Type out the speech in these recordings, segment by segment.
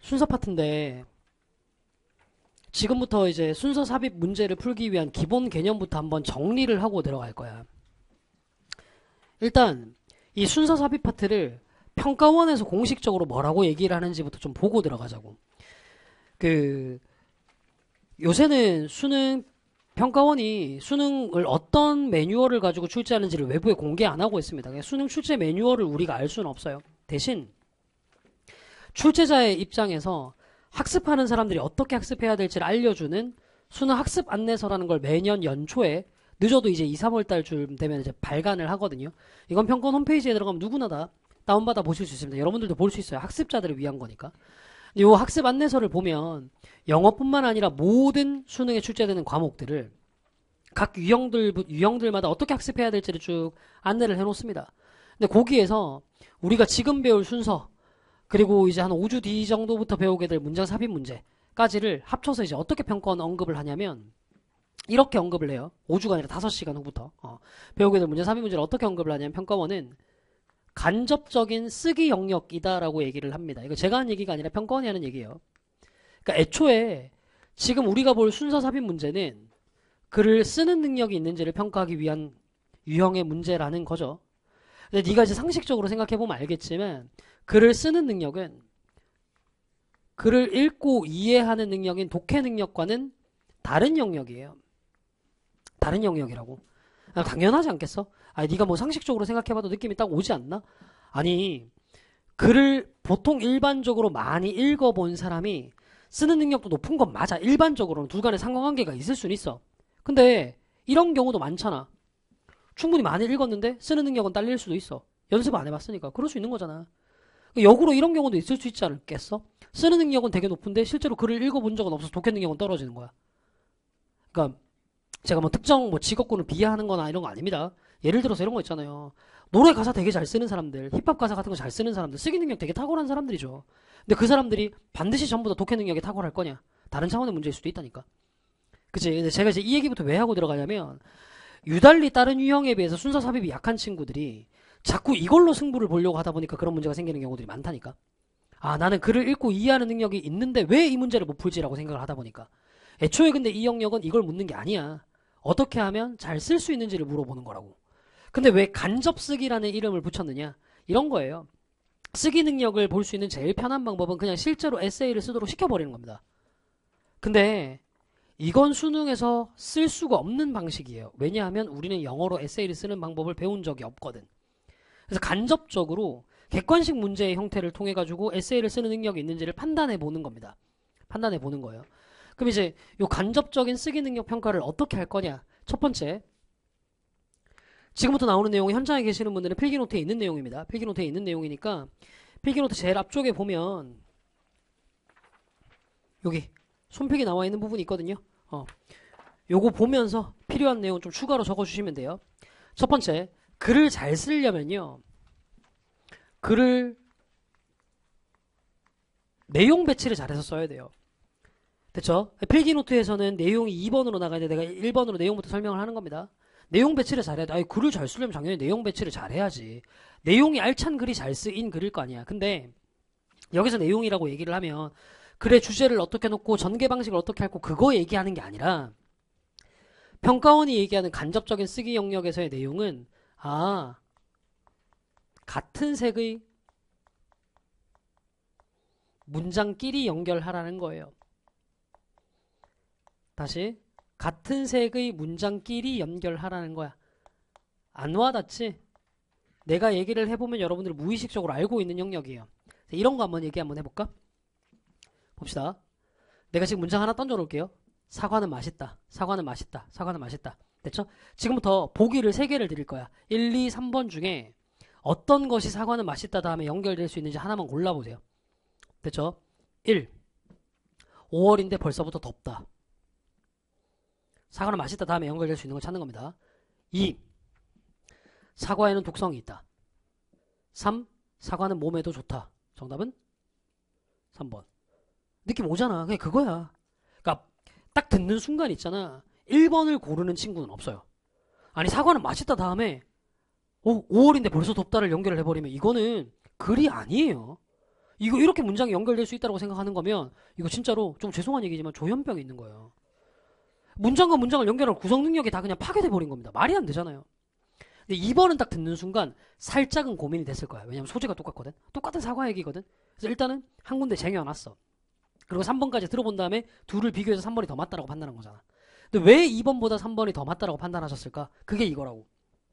순서 파트인데 지금부터 이제 순서 삽입 문제를 풀기 위한 기본 개념부터 한번 정리를 하고 들어갈 거야. 일단 이 순서 삽입 파트를 평가원에서 공식적으로 뭐라고 얘기를 하는지부터 좀 보고 들어가자고. 요새는 수능 평가원이 수능을 어떤 매뉴얼을 가지고 출제하는지를 외부에 공개 안 하고 있습니다. 수능 출제 매뉴얼을 우리가 알 수는 없어요. 대신 출제자의 입장에서 학습하는 사람들이 어떻게 학습해야 될지를 알려주는 수능 학습 안내서라는 걸 매년 연초에 늦어도 이제 2, 3월 달쯤 되면 이제 발간을 하거든요. 이건 평가원 홈페이지에 들어가면 누구나 다 다운받아 보실 수 있습니다. 여러분들도 볼 수 있어요. 학습자들을 위한 거니까. 이 학습 안내서를 보면 영어뿐만 아니라 모든 수능에 출제되는 과목들을 각 유형들마다 어떻게 학습해야 될지를 쭉 안내를 해놓습니다. 근데 거기에서 우리가 지금 배울 순서 그리고 이제 한 5주 뒤 정도부터 배우게 될 문장 삽입 문제까지를 합쳐서 이제 어떻게 평가원 언급을 하냐면 이렇게 언급을 해요. 5주가 아니라 5시간 후부터 배우게 될 문장 삽입 문제를 어떻게 언급을 하냐면 평가원은 간접적인 쓰기 영역이다라고 얘기를 합니다. 이거 제가 한 얘기가 아니라 평가원이 하는 얘기예요. 그러니까 애초에 지금 우리가 볼 순서 삽입 문제는 글을 쓰는 능력이 있는지를 평가하기 위한 유형의 문제라는 거죠. 근데 네가 이제 상식적으로 생각해보면 알겠지만 글을 쓰는 능력은 글을 읽고 이해하는 능력인 독해 능력과는 다른 영역이에요. 다른 영역이라고. 당연하지 않겠어? 아니 네가 뭐 상식적으로 생각해봐도 느낌이 딱 오지 않나? 아니 글을 보통 일반적으로 많이 읽어본 사람이 쓰는 능력도 높은 건 맞아. 일반적으로는 둘 간의 상관관계가 있을 수는 있어. 근데 이런 경우도 많잖아. 충분히 많이 읽었는데 쓰는 능력은 딸릴 수도 있어. 연습 안 해봤으니까. 그럴 수 있는 거잖아. 역으로 이런 경우도 있을 수 있지 않겠어? 쓰는 능력은 되게 높은데 실제로 글을 읽어본 적은 없어서 독해 능력은 떨어지는 거야. 그러니까 제가 뭐 특정 뭐 직업군을 비하하는 거나 이런 거 아닙니다. 예를 들어서 이런 거 있잖아요. 노래 가사 되게 잘 쓰는 사람들, 힙합 가사 같은 거 잘 쓰는 사람들, 쓰기 능력 되게 탁월한 사람들이죠. 근데 그 사람들이 반드시 전부 다 독해 능력이 탁월할 거냐? 다른 차원의 문제일 수도 있다니까. 그치? 근데 제가 이제 이 얘기부터 왜 하고 들어가냐면 유달리 다른 유형에 비해서 순서 삽입이 약한 친구들이 자꾸 이걸로 승부를 보려고 하다 보니까 그런 문제가 생기는 경우들이 많다니까. 아, 나는 글을 읽고 이해하는 능력이 있는데 왜 이 문제를 못 풀지라고 생각을 하다 보니까. 애초에 근데 이 영역은 이걸 묻는 게 아니야. 어떻게 하면 잘 쓸 수 있는지를 물어보는 거라고. 근데 왜 간접 쓰기라는 이름을 붙였느냐? 이런 거예요. 쓰기 능력을 볼 수 있는 제일 편한 방법은 그냥 실제로 에세이를 쓰도록 시켜버리는 겁니다. 근데 이건 수능에서 쓸 수가 없는 방식이에요. 왜냐하면 우리는 영어로 에세이를 쓰는 방법을 배운 적이 없거든. 그래서 간접적으로 객관식 문제의 형태를 통해 가지고 에세이를 쓰는 능력이 있는지를 판단해 보는 겁니다. 판단해 보는 거예요. 그럼 이제 요 간접적인 쓰기 능력 평가를 어떻게 할 거냐? 첫 번째, 지금부터 나오는 내용은 현장에 계시는 분들은 필기노트에 있는 내용입니다. 필기노트에 있는 내용이니까 필기노트 제일 앞쪽에 보면 여기 손필기 나와 있는 부분이 있거든요. 요거 보면서 필요한 내용 좀 추가로 적어주시면 돼요. 첫 번째, 글을 잘 쓰려면요. 글을 내용 배치를 잘해서 써야 돼요. 됐죠? 필기노트에서는 내용이 2번으로 나가는데 내가 1번으로 내용부터 설명을 하는 겁니다. 내용 배치를 잘해야 돼. 아니, 글을 잘 쓰려면 당연히 내용 배치를 잘해야지. 내용이 알찬 글이 잘 쓰인 글일 거 아니야. 근데 여기서 내용이라고 얘기를 하면 글의 주제를 어떻게 놓고 전개 방식을 어떻게 할고 그거 얘기하는 게 아니라 평가원이 얘기하는 간접적인 쓰기 영역에서의 내용은 같은 색의 문장끼리 연결하라는 거예요. 다시 같은 색의 문장끼리 연결하라는 거야. 안 와닿지? 내가 얘기를 해보면 여러분들이 무의식적으로 알고 있는 영역이에요. 이런 거 한번 얘기 한번 해볼까? 봅시다. 내가 지금 문장 하나 던져 놓을게요. 사과는 맛있다. 사과는 맛있다. 사과는 맛있다. 됐죠? 지금부터 보기를 3개를 드릴 거야. 1, 2, 3번 중에 어떤 것이 사과는 맛있다 다음에 연결될 수 있는지 하나만 골라보세요. 됐죠? 1. 5월인데 벌써부터 덥다. 사과는 맛있다 다음에 연결될 수 있는 걸 찾는 겁니다. 2. 사과에는 독성이 있다. 3. 사과는 몸에도 좋다. 정답은 3번. 느낌 오잖아. 그냥 그거야. 그러니까 딱 듣는 순간 있잖아. 1번을 고르는 친구는 없어요. 아니 사과는 맛있다 다음에 5월인데 벌써 덥다를 연결을 해버리면 이거는 글이 아니에요. 이거 이렇게 문장이 연결될 수 있다고 생각하는 거면 이거 진짜로 좀 죄송한 얘기지만 조현병이 있는 거예요. 문장과 문장을 연결할 구성 능력이 다 그냥 파괴돼 버린 겁니다. 말이 안 되잖아요. 근데 2번은 딱 듣는 순간 살짝은 고민이 됐을 거야. 왜냐면 소재가 똑같거든. 똑같은 사과 얘기거든. 그래서 일단은 한 군데 쟁여놨어. 그리고 3번까지 들어본 다음에 둘을 비교해서 3번이 더 맞다라고 판단한 거잖아. 근데 왜 2번보다 3번이 더 맞다라고 판단하셨을까? 그게 이거라고.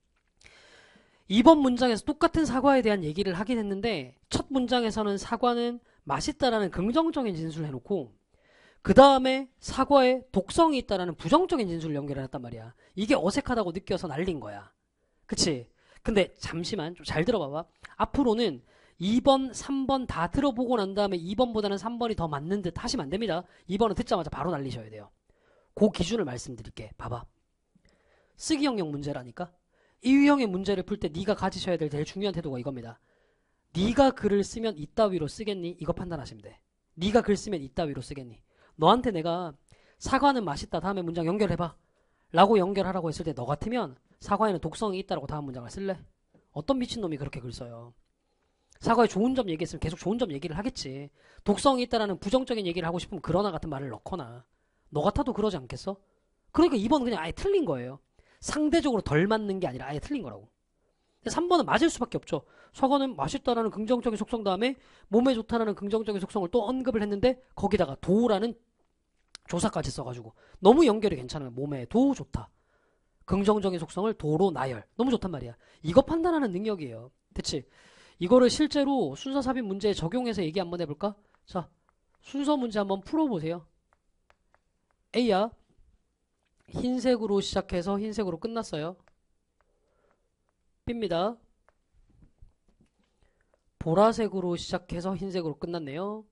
2번 문장에서 똑같은 사과에 대한 얘기를 하긴 했는데 첫 문장에서는 사과는 맛있다라는 긍정적인 진술을 해놓고 그 다음에 사과에 독성이 있다라는 부정적인 진술을 연결해놨단 말이야. 이게 어색하다고 느껴서 날린 거야. 그치? 근데 잠시만 좀 잘 들어봐봐. 앞으로는 2번, 3번 다 들어보고 난 다음에 2번보다는 3번이 더 맞는 듯 하시면 안 됩니다. 2번은 듣자마자 바로 날리셔야 돼요. 그 기준을 말씀드릴게. 봐봐. 쓰기 영역 문제라니까. 이 유형의 문제를 풀 때 네가 가지셔야 될 제일 중요한 태도가 이겁니다. 네가 글을 쓰면 이따위로 쓰겠니? 이거 판단하시면 돼. 네가 글 쓰면 이따위로 쓰겠니? 너한테 내가 사과는 맛있다 다음에 문장 연결해봐 라고 연결하라고 했을 때 너 같으면 사과에는 독성이 있다라고 다음 문장을 쓸래? 어떤 미친놈이 그렇게 글 써요? 사과에 좋은 점 얘기했으면 계속 좋은 점 얘기를 하겠지. 독성이 있다라는 부정적인 얘기를 하고 싶으면 그러나 같은 말을 넣거나. 너 같아도 그러지 않겠어? 그러니까 2번은 그냥 아예 틀린 거예요. 상대적으로 덜 맞는 게 아니라 아예 틀린 거라고. 3번은 맞을 수밖에 없죠. 사과는 맛있다라는 긍정적인 속성 다음에 몸에 좋다라는 긍정적인 속성을 또 언급을 했는데 거기다가 도라는 조사까지 써가지고 너무 연결이 괜찮아요. 몸에 도 좋다. 긍정적인 속성을 도로 나열. 너무 좋단 말이야. 이거 판단하는 능력이에요. 그치? 이거를 실제로 순서 삽입 문제에 적용해서 얘기 한번 해볼까? 자, 순서 문제 한번 풀어보세요. A야. 흰색으로 시작해서 흰색으로 끝났어요. B입니다. 보라색으로 시작해서 흰색으로 끝났네요.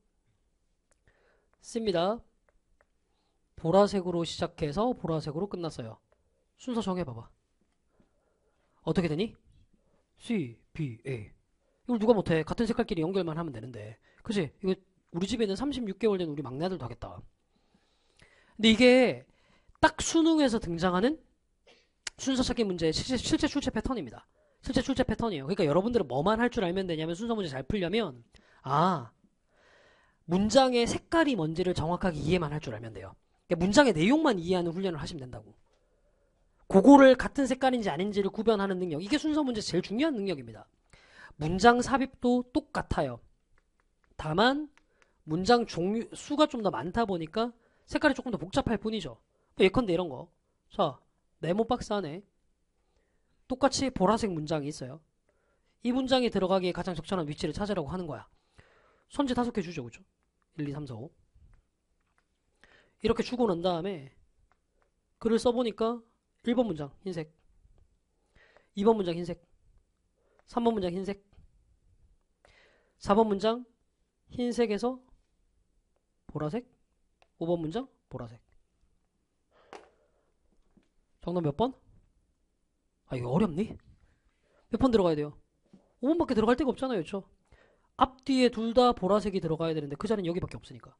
C입니다. 보라색으로 시작해서 보라색으로 끝났어요. 순서 정해봐봐. 어떻게 되니? C, B, A. 이걸 누가 못해? 같은 색깔끼리 연결만 하면 되는데. 그치? 이거 우리 집에는 36개월 된 우리 막내 아들도 하겠다. 근데 이게 딱 수능에서 등장하는 순서 찾기 문제의 실제 출제 패턴입니다. 실제 출제 패턴이에요. 그러니까 여러분들은 뭐만 할 줄 알면 되냐면 순서 문제 잘 풀려면 문장의 색깔이 뭔지를 정확하게 이해만 할 줄 알면 돼요. 그러니까 문장의 내용만 이해하는 훈련을 하시면 된다고. 그거를 같은 색깔인지 아닌지를 구별하는 능력. 이게 순서 문제 제일 중요한 능력입니다. 문장 삽입도 똑같아요. 다만 문장 종류 수가 좀 더 많다 보니까 색깔이 조금 더 복잡할 뿐이죠. 예컨대 이런 거. 자, 네모 박스 안에 똑같이 보라색 문장이 있어요. 이 문장이 들어가기에 가장 적절한 위치를 찾으라고 하는 거야. 선지 5개 주죠. 그죠? 1, 2, 3, 4, 5. 이렇게 주고 난 다음에 글을 써보니까 1번 문장 흰색, 2번 문장 흰색, 3번 문장 흰색, 4번 문장 흰색에서 보라색, 5번 문장 보라색. 정답 몇 번? 이거 어렵니? 몇 번 들어가야 돼요? 5번밖에 들어갈 데가 없잖아요. 그렇죠? 앞뒤에 둘 다 보라색이 들어가야 되는데 그 자리는 여기밖에 없으니까.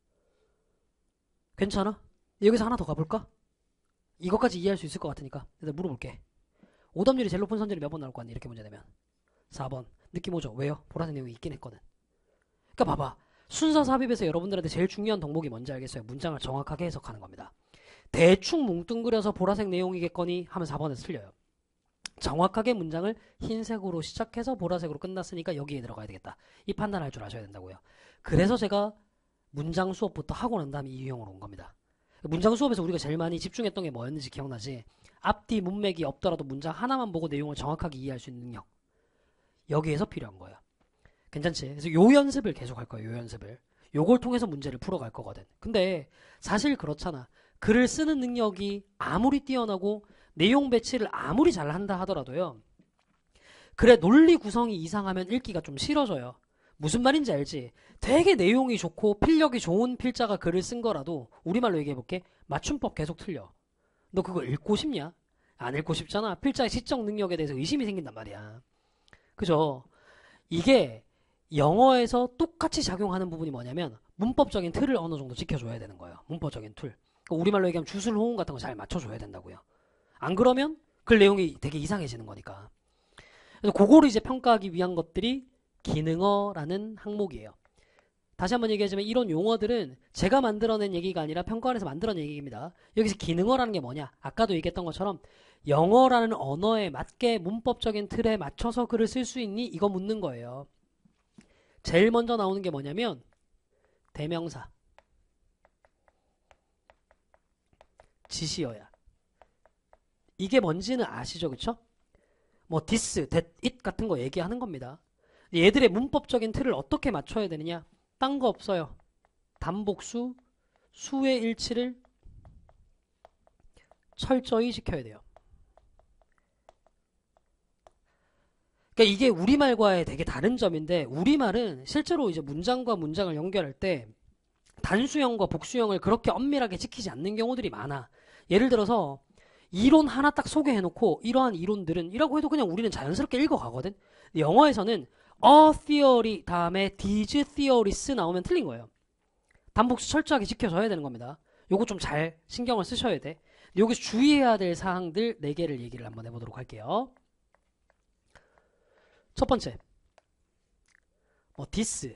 괜찮아? 여기서 하나 더 가볼까? 이것까지 이해할 수 있을 것 같으니까 내가 물어볼게. 오답률이 제일 높은 선지를 몇 번 나올 거 아니? 이렇게 문제 되면 4번. 느낌 오죠? 왜요? 보라색 내용이 있긴 했거든. 그러니까 봐봐. 순서 삽입에서 여러분들한테 제일 중요한 덕목이 뭔지 알겠어요? 문장을 정확하게 해석하는 겁니다. 대충 뭉뚱그려서 보라색 내용이겠거니 하면 4번에서 틀려요. 정확하게 문장을 흰색으로 시작해서 보라색으로 끝났으니까 여기에 들어가야 되겠다. 이 판단할 줄 아셔야 된다고요. 그래서 제가 문장 수업부터 하고 난 다음에 이 유형으로 온 겁니다. 문장 수업에서 우리가 제일 많이 집중했던 게 뭐였는지 기억나지? 앞뒤 문맥이 없더라도 문장 하나만 보고 내용을 정확하게 이해할 수 있는 능력. 여기에서 필요한 거야. 괜찮지? 그래서 요 연습을 계속 할 거예요. 요 연습을. 요걸 통해서 문제를 풀어갈 거거든. 근데 사실 그렇잖아. 글을 쓰는 능력이 아무리 뛰어나고 내용 배치를 아무리 잘한다 하더라도요. 글의 논리 구성이 이상하면 읽기가 좀 싫어져요. 무슨 말인지 알지? 되게 내용이 좋고 필력이 좋은 필자가 글을 쓴 거라도 우리말로 얘기해볼게. 맞춤법 계속 틀려. 너 그거 읽고 싶냐? 안 읽고 싶잖아. 필자의 시적 능력에 대해서 의심이 생긴단 말이야. 그죠? 이게 영어에서 똑같이 작용하는 부분이 뭐냐면 문법적인 틀을 어느 정도 지켜줘야 되는 거예요. 문법적인 틀. 그러니까 우리말로 얘기하면 주술 호응 같은 거 잘 맞춰줘야 된다고요. 안 그러면 글 내용이 되게 이상해지는 거니까. 그래서 그거를 이제 평가하기 위한 것들이 기능어라는 항목이에요. 다시 한번 얘기하지만 이런 용어들은 제가 만들어낸 얘기가 아니라 평가원에서 만들어낸 얘기입니다. 여기서 기능어라는 게 뭐냐? 아까도 얘기했던 것처럼 영어라는 언어에 맞게 문법적인 틀에 맞춰서 글을 쓸 수 있니? 이거 묻는 거예요. 제일 먼저 나오는 게 뭐냐면 대명사, 지시어야. 이게 뭔지는 아시죠? 그쵸? 뭐 this, that, it 같은 거 얘기하는 겁니다. 얘들의 문법적인 틀을 어떻게 맞춰야 되느냐? 딴 거 없어요. 단복수, 수의 일치를 철저히 지켜야 돼요. 그러니까 이게 우리말과의 되게 다른 점인데, 우리말은 실제로 이제 문장과 문장을 연결할 때 단수형과 복수형을 그렇게 엄밀하게 지키지 않는 경우들이 많아. 예를 들어서 이론 하나 딱 소개해놓고 이러한 이론들은 이라고 해도 그냥 우리는 자연스럽게 읽어가거든. 영어에서는 a theory 다음에 these theories 나오면 틀린 거예요. 단복수 철저하게 지켜줘야 되는 겁니다. 요거 좀 잘 신경을 쓰셔야 돼. 여기서 주의해야 될 사항들 4개를 얘기를 한번 해보도록 할게요. 첫 번째, 뭐 this,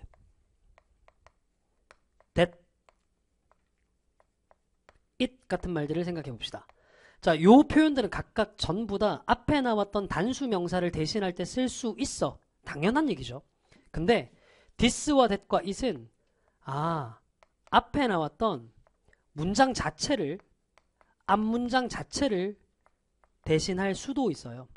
that, it 같은 말들을 생각해 봅시다. 자, 요 표현들은 각각 전부 다 앞에 나왔던 단수 명사를 대신할 때 쓸 수 있어. 당연한 얘기죠. 근데 this와 that과 it은 앞에 나왔던 문장 자체를, 앞문장 자체를 대신할 수도 있어요.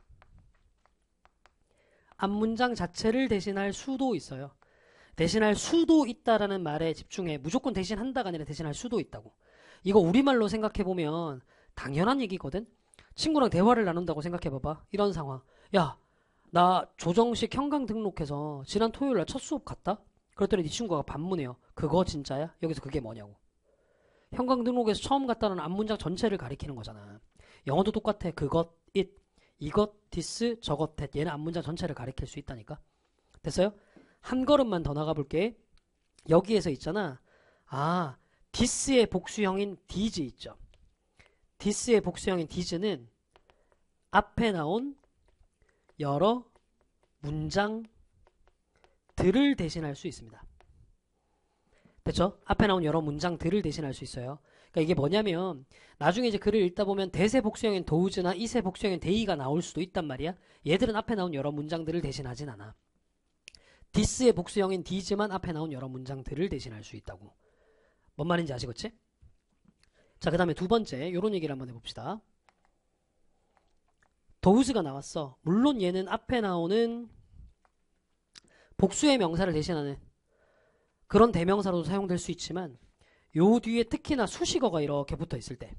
앞문장 자체를 대신할 수도 있어요. 대신할 수도 있다라는 말에 집중해. 무조건 대신한다가 아니라 대신할 수도 있다고. 이거 우리말로 생각해보면 당연한 얘기거든. 친구랑 대화를 나눈다고 생각해봐봐. 이런 상황. 야, 나 조정식 현강 등록해서 지난 토요일날 첫 수업 갔다? 그랬더니 네 친구가 반문해요. 그거 진짜야? 여기서 그게 뭐냐고. 현강 등록에서 처음 갔다는 앞문장 전체를 가리키는 거잖아. 영어도 똑같아. 그것, it, 이것, this, 저것, that. 얘는 앞문장 전체를 가리킬 수 있다니까. 됐어요? 한 걸음만 더 나가볼게. 여기에서 있잖아. this의 복수형인 these 있죠. this의 복수형인 these는 앞에 나온 여러 문장들을 대신할 수 있습니다. 됐죠? 앞에 나온 여러 문장들을 대신할 수 있어요. 그러니까 이게 뭐냐면 나중에 이제 글을 읽다 보면 대세 복수형인 도우즈나 이세 복수형인 데이가 나올 수도 있단 말이야. 얘들은 앞에 나온 여러 문장들을 대신하진 않아. this의 복수형인 these만 앞에 나온 여러 문장들을 대신할 수 있다고. 뭔 말인지 아시겠지? 자, 그 다음에 두 번째 요런 얘기를 한번 해봅시다. 도우즈가 나왔어. 물론 얘는 앞에 나오는 복수의 명사를 대신하는 그런 대명사로도 사용될 수 있지만 요 뒤에 특히나 수식어가 이렇게 붙어 있을 때,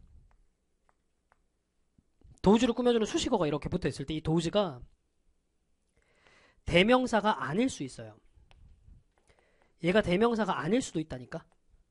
도우즈를 꾸며주는 수식어가 이렇게 붙어 있을 때 이 도우즈가 대명사가 아닐 수 있어요. 얘가 대명사가 아닐 수도 있다니까.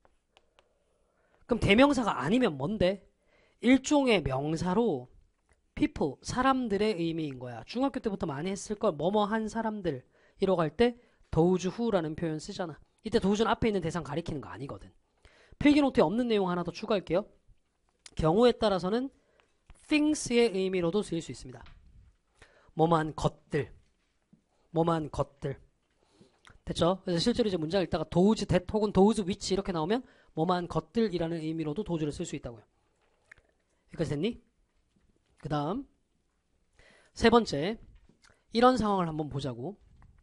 그럼 대명사가 아니면 뭔데? 일종의 명사로 people, 사람들의 의미인 거야. 중학교 때부터 많이 했을 걸 뭐뭐한 사람들 이라고 할 때 those who라는 표현 쓰잖아. 이때 does는 앞에 있는 대상 가리키는 거 아니거든. 필기노트에 없는 내용 하나 더 추가할게요. 경우에 따라서는 things의 의미로도 쓰일 수 있습니다. 뭐뭐한 것들, 뭐뭐한 것들. 됐죠? 그래서 실제로 이제 문장 읽다가 those that 혹은 those which 이렇게 나오면 뭐뭐한 것들이라는 의미로도 does를 쓸 수 있다고요. 여기까지 됐니? 그 다음 세 번째, 이런 상황을 한번 보자고.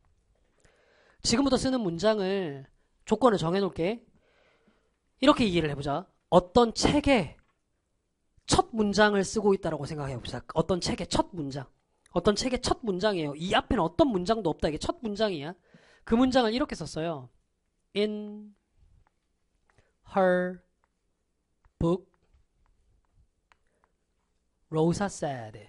지금부터 쓰는 문장을 조건을 정해놓을게. 이렇게 얘기를 해보자. 어떤 책에 첫 문장을 쓰고 있다라고 생각해봅시다. 어떤 책의 첫 문장. 어떤 책의 첫 문장이에요. 이 앞에는 어떤 문장도 없다. 이게 첫 문장이야. 그 문장을 이렇게 썼어요. In her book, Rosa said.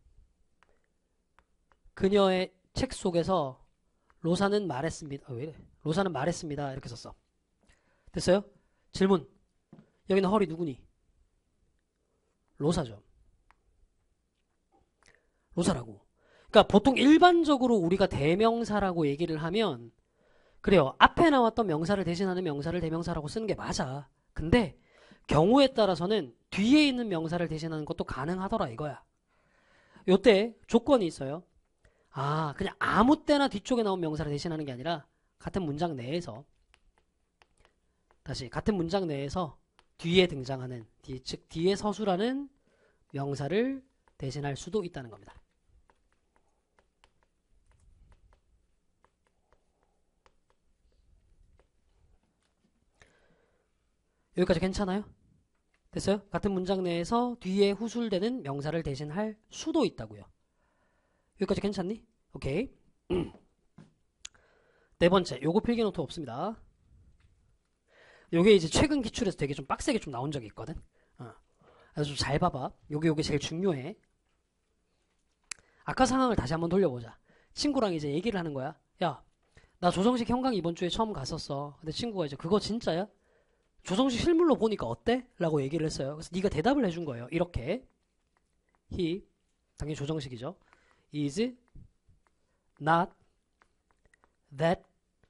그녀의 책 속에서 로사는 말했습니다. 왜 이래? 로사는 말했습니다. 이렇게 썼어. 됐어요? 질문. 여기는 헐이 누구니? 로사죠. 로사라고. 그러니까 보통 일반적으로 우리가 대명사라고 얘기를 하면 그래요. 앞에 나왔던 명사를 대신하는 명사를 대명사라고 쓰는 게 맞아. 근데 경우에 따라서는 뒤에 있는 명사를 대신하는 것도 가능하더라 이거야. 요때 조건이 있어요. 그냥 아무 때나 뒤쪽에 나온 명사를 대신하는 게 아니라 같은 문장 내에서 다시 같은 문장 내에서 뒤에 등장하는 즉 뒤에 서술하는 명사를 대신할 수도 있다는 겁니다. 여기까지 괜찮아요? 됐어요? 같은 문장 내에서 뒤에 후술되는 명사를 대신할 수도 있다고요. 여기까지 괜찮니? 오케이. 네 번째, 요거 필기노트 없습니다. 요게 이제 최근 기출에서 되게 좀 빡세게 좀 나온 적이 있거든. 그래서 좀 잘 봐봐. 요게 제일 중요해. 아까 상황을 다시 한번 돌려보자. 친구랑 이제 얘기를 하는 거야. 야, 나 조정식 현강 이번 주에 처음 갔었어. 근데 친구가 이제 그거 진짜야? 조정식 실물로 보니까 어때? 라고 얘기를 했어요. 그래서 네가 대답을 해준 거예요. 이렇게. He, 당연히 조정식이죠. is not that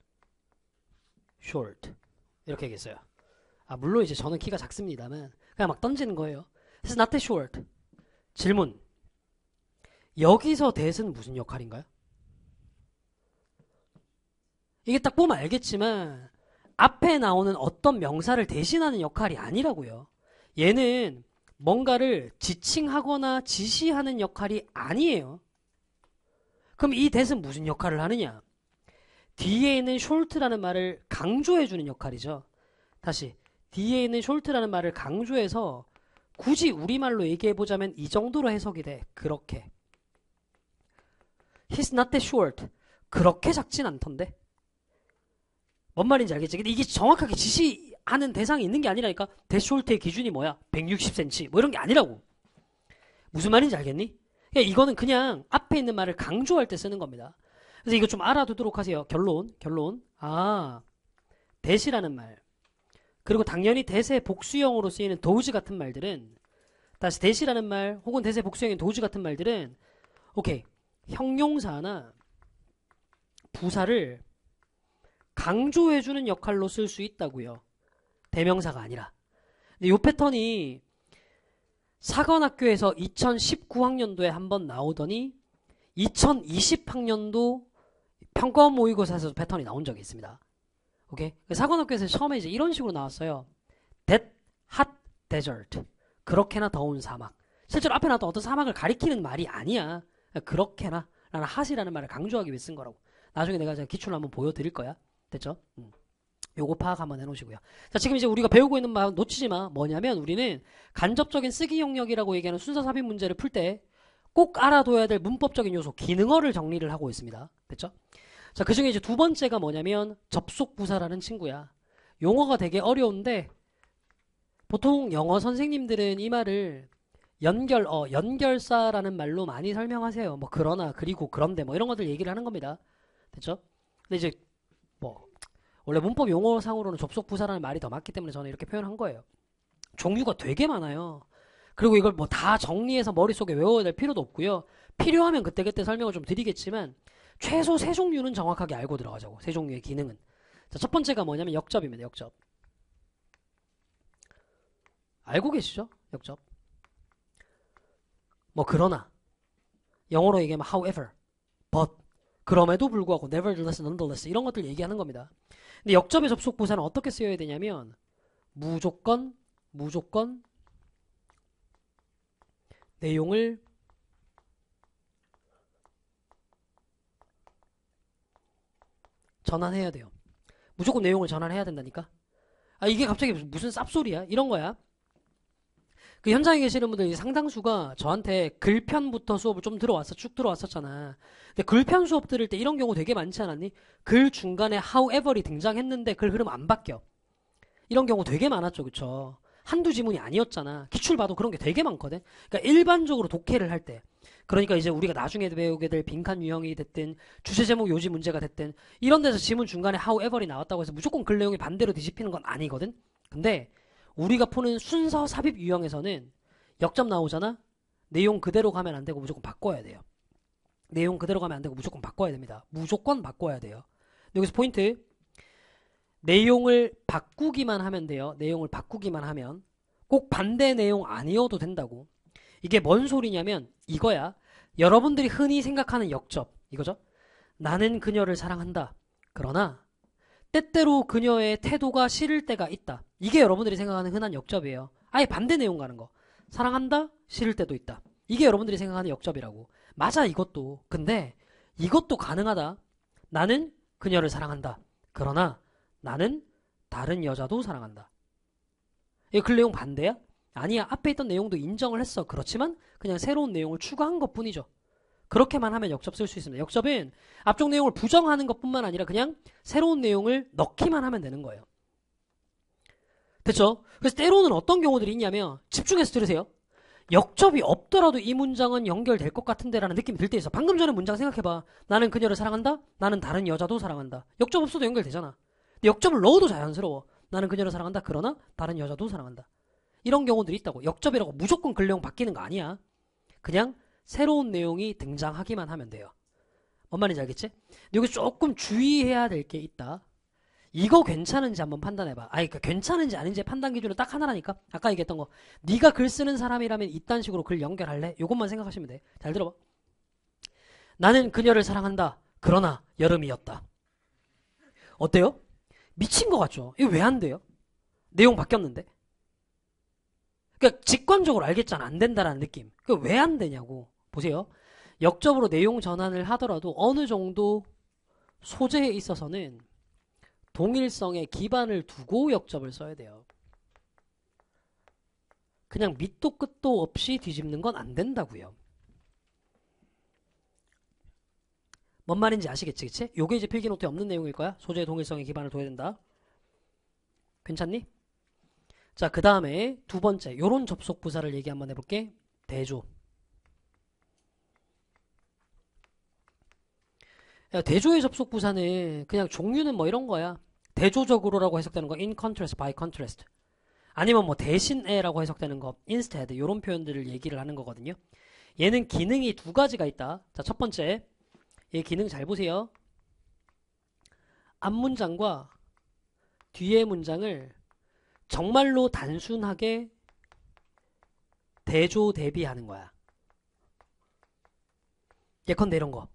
short. 이렇게 얘기했어요. 물론 이제 저는 키가 작습니다만 그냥 막 던지는 거예요. It's not that short. 질문. 여기서 that은 무슨 역할인가요? 이게 딱 보면 알겠지만 앞에 나오는 어떤 명사를 대신하는 역할이 아니라고요. 얘는 뭔가를 지칭하거나 지시하는 역할이 아니에요. 그럼 이 that은 무슨 역할을 하느냐? 뒤에 있는 short라는 말을 강조해주는 역할이죠. 다시 뒤에 있는 short라는 말을 강조해서 굳이 우리말로 얘기해보자면 이 정도로 해석이 돼. 그렇게. He's not that short. 그렇게 작진 않던데. 뭔 말인지 알겠지? 근데 이게 정확하게 지시하는 대상이 있는 게 아니라니까. that short의 기준이 뭐야? 160cm 뭐 이런 게 아니라고. 무슨 말인지 알겠니? 이거는 그냥 앞에 있는 말을 강조할 때 쓰는 겁니다. 그래서 이거 좀 알아두도록 하세요. 결론. that이라는 말. 그리고 당연히 that의 복수형으로 쓰이는 those 같은 말들은 다시 that이라는 말 혹은 that의 복수형인 those 같은 말들은 오케이. 형용사나 부사를 강조해주는 역할로 쓸 수 있다고요. 대명사가 아니라. 근데 이 패턴이 사관학교에서 2019학년도에 한번 나오더니 2020학년도 평가원 모의고사에서 패턴이 나온 적이 있습니다. 오케이? 사관학교에서 처음에 이제 이런 식으로 나왔어요. That hot desert. 그렇게나 더운 사막. 실제로 앞에 나왔던 어떤 사막을 가리키는 말이 아니야. 그렇게나 라는 hot이라는 말을 강조하기 위해 쓴 거라고. 나중에 내가 기출로 한번 보여드릴 거야. 됐죠? 요거 파악 한번 해놓으시고요. 자, 지금 이제 우리가 배우고 있는 말 놓치지 마. 뭐냐면 우리는 간접적인 쓰기 영역이라고 얘기하는 순서 삽입 문제를 풀 때 꼭 알아둬야 될 문법적인 요소, 기능어를 정리를 하고 있습니다. 됐죠? 자, 그 중에 이제 두 번째가 뭐냐면 접속 부사라는 친구야. 용어가 되게 어려운데 보통 영어 선생님들은 이 말을 연결사라는 말로 많이 설명하세요. 뭐 그러나, 그리고, 그런데 뭐 이런 것들 얘기를 하는 겁니다. 됐죠? 근데 이제 원래 문법 용어상으로는 접속 부사라는 말이 더 맞기 때문에 저는 이렇게 표현한 거예요. 종류가 되게 많아요. 그리고 이걸 뭐 다 정리해서 머릿속에 외워야 될 필요도 없고요. 필요하면 그때그때 설명을 좀 드리겠지만 최소 세 종류는 정확하게 알고 들어가자고. 세 종류의 기능은. 자, 첫 번째가 뭐냐면 역접입니다. 역접. 알고 계시죠? 역접. 뭐 그러나, 영어로 얘기하면 however, but, 그럼에도 불구하고 nevertheless, nonetheless 이런 것들 얘기하는 겁니다. 근데 역접의 접속 부사는 어떻게 쓰여야 되냐면 무조건 내용을 전환해야 돼요. 무조건 내용을 전환해야 된다니까. 이게 갑자기 무슨 쌉소리야? 이런 거야. 그 현장에 계시는 분들 상당수가 저한테 글편부터 수업을 좀 쭉 들어왔었잖아. 근데 글편 수업 들을 때 이런 경우 되게 많지 않았니? 글 중간에 however이 등장했는데 글 흐름 안 바뀌어. 이런 경우 되게 많았죠. 그쵸? 한두 지문이 아니었잖아. 기출 봐도 그런 게 되게 많거든. 그러니까 일반적으로 독해를 할 때, 그러니까 이제 우리가 나중에 배우게 될 빈칸 유형이 됐든 주제 제목 요지 문제가 됐든 이런 데서 지문 중간에 however이 나왔다고 해서 무조건 글 내용이 반대로 뒤집히는 건 아니거든. 근데 우리가 푸는 순서 삽입 유형에서는 역접 나오잖아. 내용 그대로 가면 안 되고 무조건 바꿔야 돼요. 내용 그대로 가면 안 되고 무조건 바꿔야 됩니다. 무조건 바꿔야 돼요. 여기서 포인트. 내용을 바꾸기만 하면 돼요. 내용을 바꾸기만 하면. 꼭 반대 내용 아니어도 된다고. 이게 뭔 소리냐면 이거야. 여러분들이 흔히 생각하는 역접. 이거죠. 나는 그녀를 사랑한다. 그러나 때때로 그녀의 태도가 싫을 때가 있다. 이게 여러분들이 생각하는 흔한 역접이에요. 아예 반대 내용 가는 거. 사랑한다? 싫을 때도 있다. 이게 여러분들이 생각하는 역접이라고. 맞아, 이것도. 근데 이것도 가능하다. 나는 그녀를 사랑한다. 그러나 나는 다른 여자도 사랑한다. 이거 그 내용 반대야? 아니야. 앞에 있던 내용도 인정을 했어. 그렇지만 그냥 새로운 내용을 추가한 것뿐이죠. 그렇게만 하면 역접 쓸 수 있습니다. 역접은 앞쪽 내용을 부정하는 것뿐만 아니라 그냥 새로운 내용을 넣기만 하면 되는 거예요. 됐죠? 그래서 때로는 어떤 경우들이 있냐면 집중해서 들으세요. 역접이 없더라도 이 문장은 연결될 것 같은데 라는 느낌이 들 때 있어. 방금 전에 문장 생각해봐. 나는 그녀를 사랑한다. 나는 다른 여자도 사랑한다. 역접 없어도 연결되잖아. 근데 역접을 넣어도 자연스러워. 나는 그녀를 사랑한다. 그러나 다른 여자도 사랑한다. 이런 경우들이 있다고. 역접이라고 무조건 근래형 바뀌는 거 아니야. 그냥 새로운 내용이 등장하기만 하면 돼요. 뭔 말인지 알겠지? 여기 조금 주의해야 될 게 있다. 이거 괜찮은지 한번 판단해봐. 그러니까 괜찮은지 아닌지 판단 기준은 딱 하나라니까. 아까 얘기했던 거. 네가 글 쓰는 사람이라면 이딴 식으로 글 연결할래? 이것만 생각하시면 돼. 잘 들어봐. 나는 그녀를 사랑한다. 그러나 여름이었다. 어때요? 미친 것 같죠? 이거 왜 안 돼요? 내용 바뀌었는데. 그러니까 직관적으로 알겠잖아. 안 된다라는 느낌. 그러니까 왜 안 되냐고. 보세요. 역접으로 내용 전환을 하더라도 어느 정도 소재에 있어서는 동일성에 기반을 두고 역접을 써야 돼요. 그냥 밑도 끝도 없이 뒤집는 건 안 된다고요. 뭔 말인지 아시겠지? 그치? 요게 이제 필기노트에 없는 내용일 거야. 소재의 동일성에 기반을 둬야 된다. 괜찮니? 자, 그 다음에 두 번째 요런 접속 부사를 얘기 한번 해볼게. 대조. 대조의 접속 부사는 그냥 종류는 뭐 이런 거야. 대조적으로라고 해석되는 거 in contrast, by contrast. 아니면 뭐 대신에라고 해석되는 거 instead 이런 표현들을 얘기를 하는 거거든요. 얘는 기능이 두 가지가 있다. 자, 첫 번째 얘 기능 잘 보세요. 앞 문장과 뒤의 문장을 정말로 단순하게 대조 대비하는 거야. 예컨대 이런 거.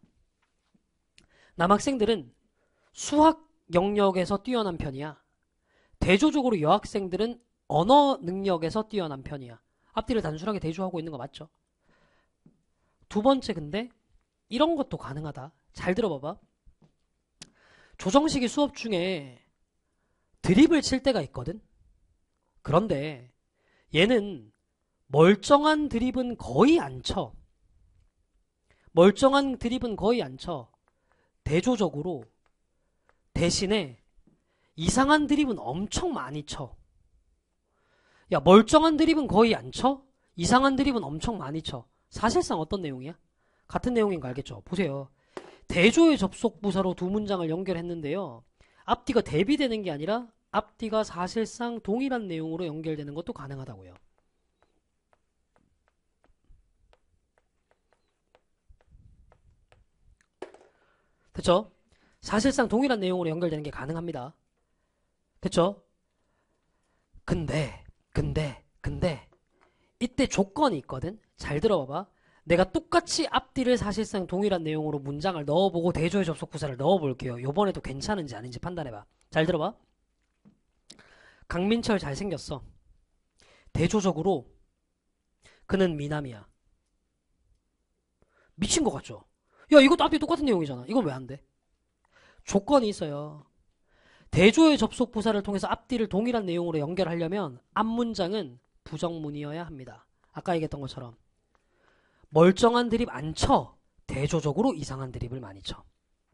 남학생들은 수학 영역에서 뛰어난 편이야. 대조적으로 여학생들은 언어 능력에서 뛰어난 편이야. 앞뒤를 단순하게 대조하고 있는 거 맞죠? 두 번째 근데 이런 것도 가능하다. 잘 들어봐봐. 조정식이 수업 중에 드립을 칠 때가 있거든. 그런데 얘는 멀쩡한 드립은 거의 안 쳐. 멀쩡한 드립은 거의 안 쳐. 대조적으로 대신에 이상한 드립은 엄청 많이 쳐. 야, 멀쩡한 드립은 거의 안 쳐? 이상한 드립은 엄청 많이 쳐. 사실상 어떤 내용이야? 같은 내용인 거 알겠죠? 보세요. 대조의 접속 부사로 두 문장을 연결했는데요. 앞뒤가 대비되는 게 아니라 앞뒤가 사실상 동일한 내용으로 연결되는 것도 가능하다고요. 됐죠? 사실상 동일한 내용으로 연결되는 게 가능합니다. 됐죠? 근데 이때 조건이 있거든. 잘 들어봐봐. 내가 똑같이 앞뒤를 사실상 동일한 내용으로 문장을 넣어보고 대조의 접속 부사를 넣어볼게요. 요번에도 괜찮은지 아닌지 판단해봐. 잘 들어봐. 강민철 잘생겼어. 대조적으로 그는 미남이야. 미친 것 같죠? 야, 이것도 앞뒤 똑같은 내용이잖아. 이건 왜 안 돼? 조건이 있어요. 대조의 접속 부사를 통해서 앞뒤를 동일한 내용으로 연결하려면 앞 문장은 부정문이어야 합니다. 아까 얘기했던 것처럼 멀쩡한 드립 안 쳐. 대조적으로 이상한 드립을 많이 쳐.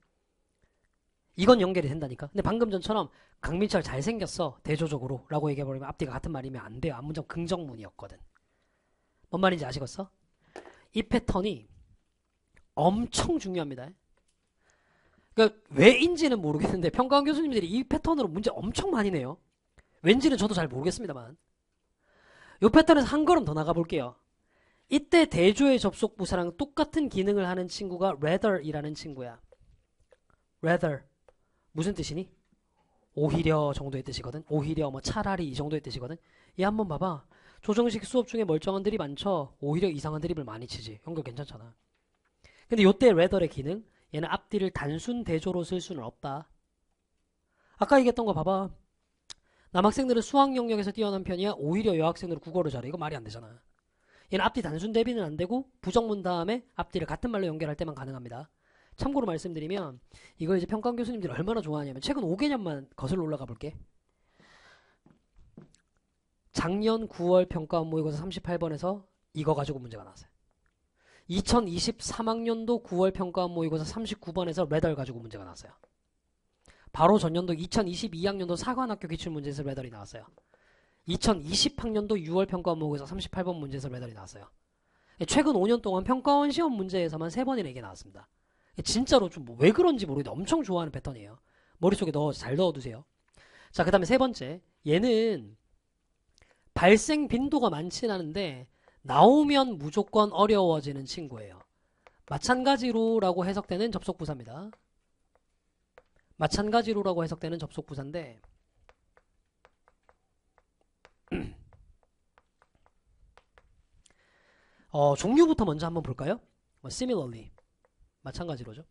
이건 연결이 된다니까. 근데 방금 전처럼 강민철 잘생겼어. 대조적으로 라고 얘기해버리면 앞뒤가 같은 말이면 안 돼요. 앞 문장 긍정문이었거든. 뭔 말인지 아시겠어? 이 패턴이 엄청 중요합니다. 그러니까 왜인지는 모르겠는데 평가원 교수님들이 이 패턴으로 문제 엄청 많이 내요. 왠지는 저도 잘 모르겠습니다만. 이 패턴에서 한 걸음 더 나가볼게요. 이때 대조의 접속 부사랑 똑같은 기능을 하는 친구가 rather이라는 친구야. rather 무슨 뜻이니? 오히려 정도의 뜻이거든. 오히려 뭐 차라리 이 정도의 뜻이거든. 얘 한번 봐봐. 조정식 수업 중에 멀쩡한 드립 안 쳐. 오히려 이상한 드립을 많이 치지. 연결 괜찮잖아. 근데 요때 rather의 기능 얘는 앞뒤를 단순 대조로 쓸 수는 없다. 아까 얘기했던 거 봐봐. 남학생들은 수학 영역에서 뛰어난 편이야. 오히려 여학생들은 국어를 잘해. 이거 말이 안 되잖아. 얘는 앞뒤 단순 대비는 안 되고 부정문 다음에 앞뒤를 같은 말로 연결할 때만 가능합니다. 참고로 말씀드리면 이걸 이제 평가 교수님들이 얼마나 좋아하냐면 최근 5개년만 거슬러 올라가 볼게. 작년 9월 평가 모의고사 38번에서 이거 가지고 문제가 나왔어요. 2023학년도 9월 평가 모의고사 39번에서 레덜 가지고 문제가 나왔어요. 바로 전년도 2022학년도 사관학교 기출문제에서 레덜이 나왔어요. 2020학년도 6월 평가 모의고사 38번 문제에서 레덜이 나왔어요. 최근 5년 동안 평가원 시험 문제에서만 3번이나 이게 나왔습니다. 진짜로 좀 왜 그런지 모르겠는데 엄청 좋아하는 패턴이에요. 머릿속에 잘 넣어두세요. 자, 그 다음에 세 번째. 얘는 발생 빈도가 많진 않은데 나오면 무조건 어려워지는 친구예요. 마찬가지로라고 해석되는 접속부사입니다. 마찬가지로라고 해석되는 접속부사인데 종류부터 먼저 한번 볼까요? similarly 마찬가지로죠.